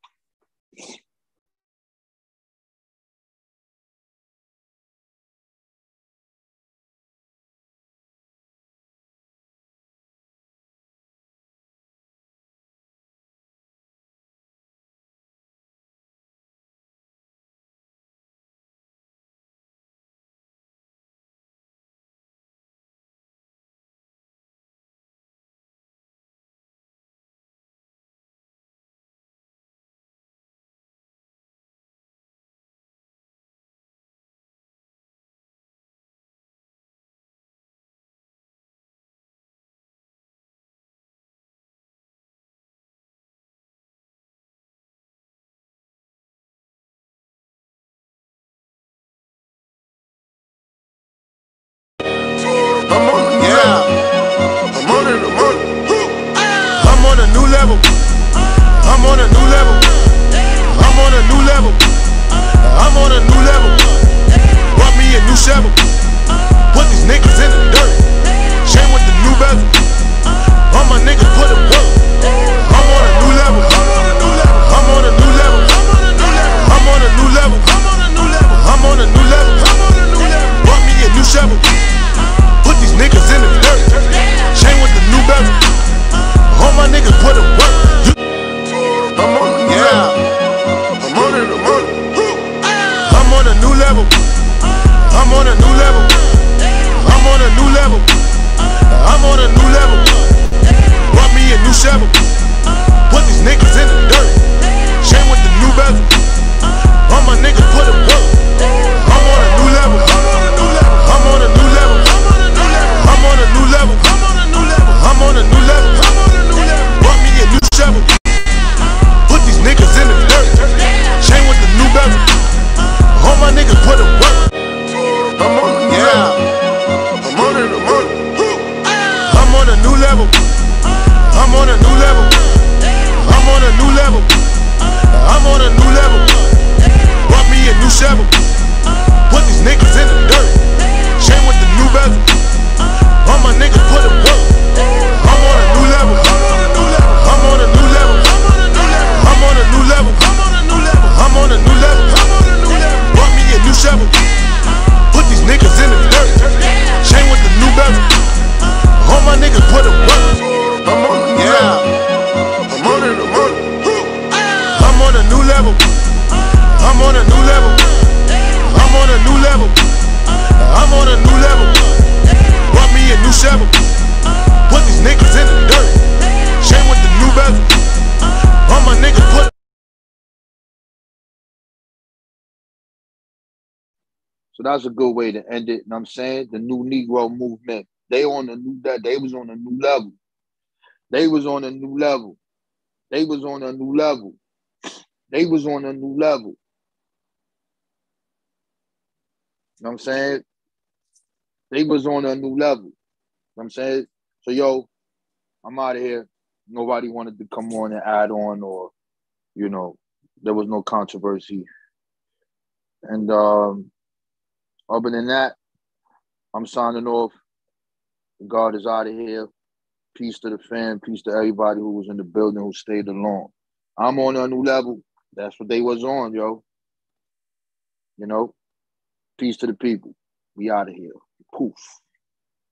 I'm on a new level. I'm on a new level. I'm on a new level. Bought me a new shovel. Put these niggas in the dirt. Chain with the new bezel. All my niggas put a work. I'm on a new level. I'm on a new level. I'm on a new level. I'm on a new level. Bought me a new shovel. Put these niggas in the dirt. Chain with the new bezel. All my niggas put a work. I'm on a new yeah. level. I'm on it, I'm on it. I'm on a new level. I'm on a new level. I'm on a new level. I'm on a new level. Bought me a new shovel. Put these niggas in the dirt. Chain with the new bezel. All my niggas put a work. I'm on a new level. I'm on a new level. I'm on a new level. I'm on a new level. Bought me a new shovel. Put these niggas in the dirt. Chain with the new bezel. All my niggas put a work. I'm on a new yeah. level. I'm on it, I'm on it. I'm on a new level. I'm on a new level. I'm on a new level. I'm on a new level. Bought me a new shovel. Put these niggas in the dirt. Chain with the new bezel. All my niggas put a work. I'm on a new level. I'm on a new level. I'm on a new level. I'm on a new level. Bought me a new shovel. Put these niggas in the dirt. Chain with the new bezel. All my niggas put a work. I'm on a new yeah. level. I'm on it, I'm on it. I'm on a new level. I'm on a new level. I'm on a new level. I'm on a new level. Bought me a new shovel. Put these niggas in the dirt. Chain with the new bezel. All my niggas put. So that's a good way to end it. You know what I'm saying? The new Negro movement. They on the new that they was on a new level. They was on a new level. They was on a new level. They was on a new level. You know what I'm saying? They was on a new level. You know what I'm saying? So yo, I'm out of here. Nobody wanted to come on and add on, or, you know, there was no controversy. And um, other than that, I'm signing off. God is out of here. Peace to the fam. Peace to everybody who was in the building, who stayed along. I'm on a new level. That's what they was on, yo. You know? Peace to the people. We out of here. Poof.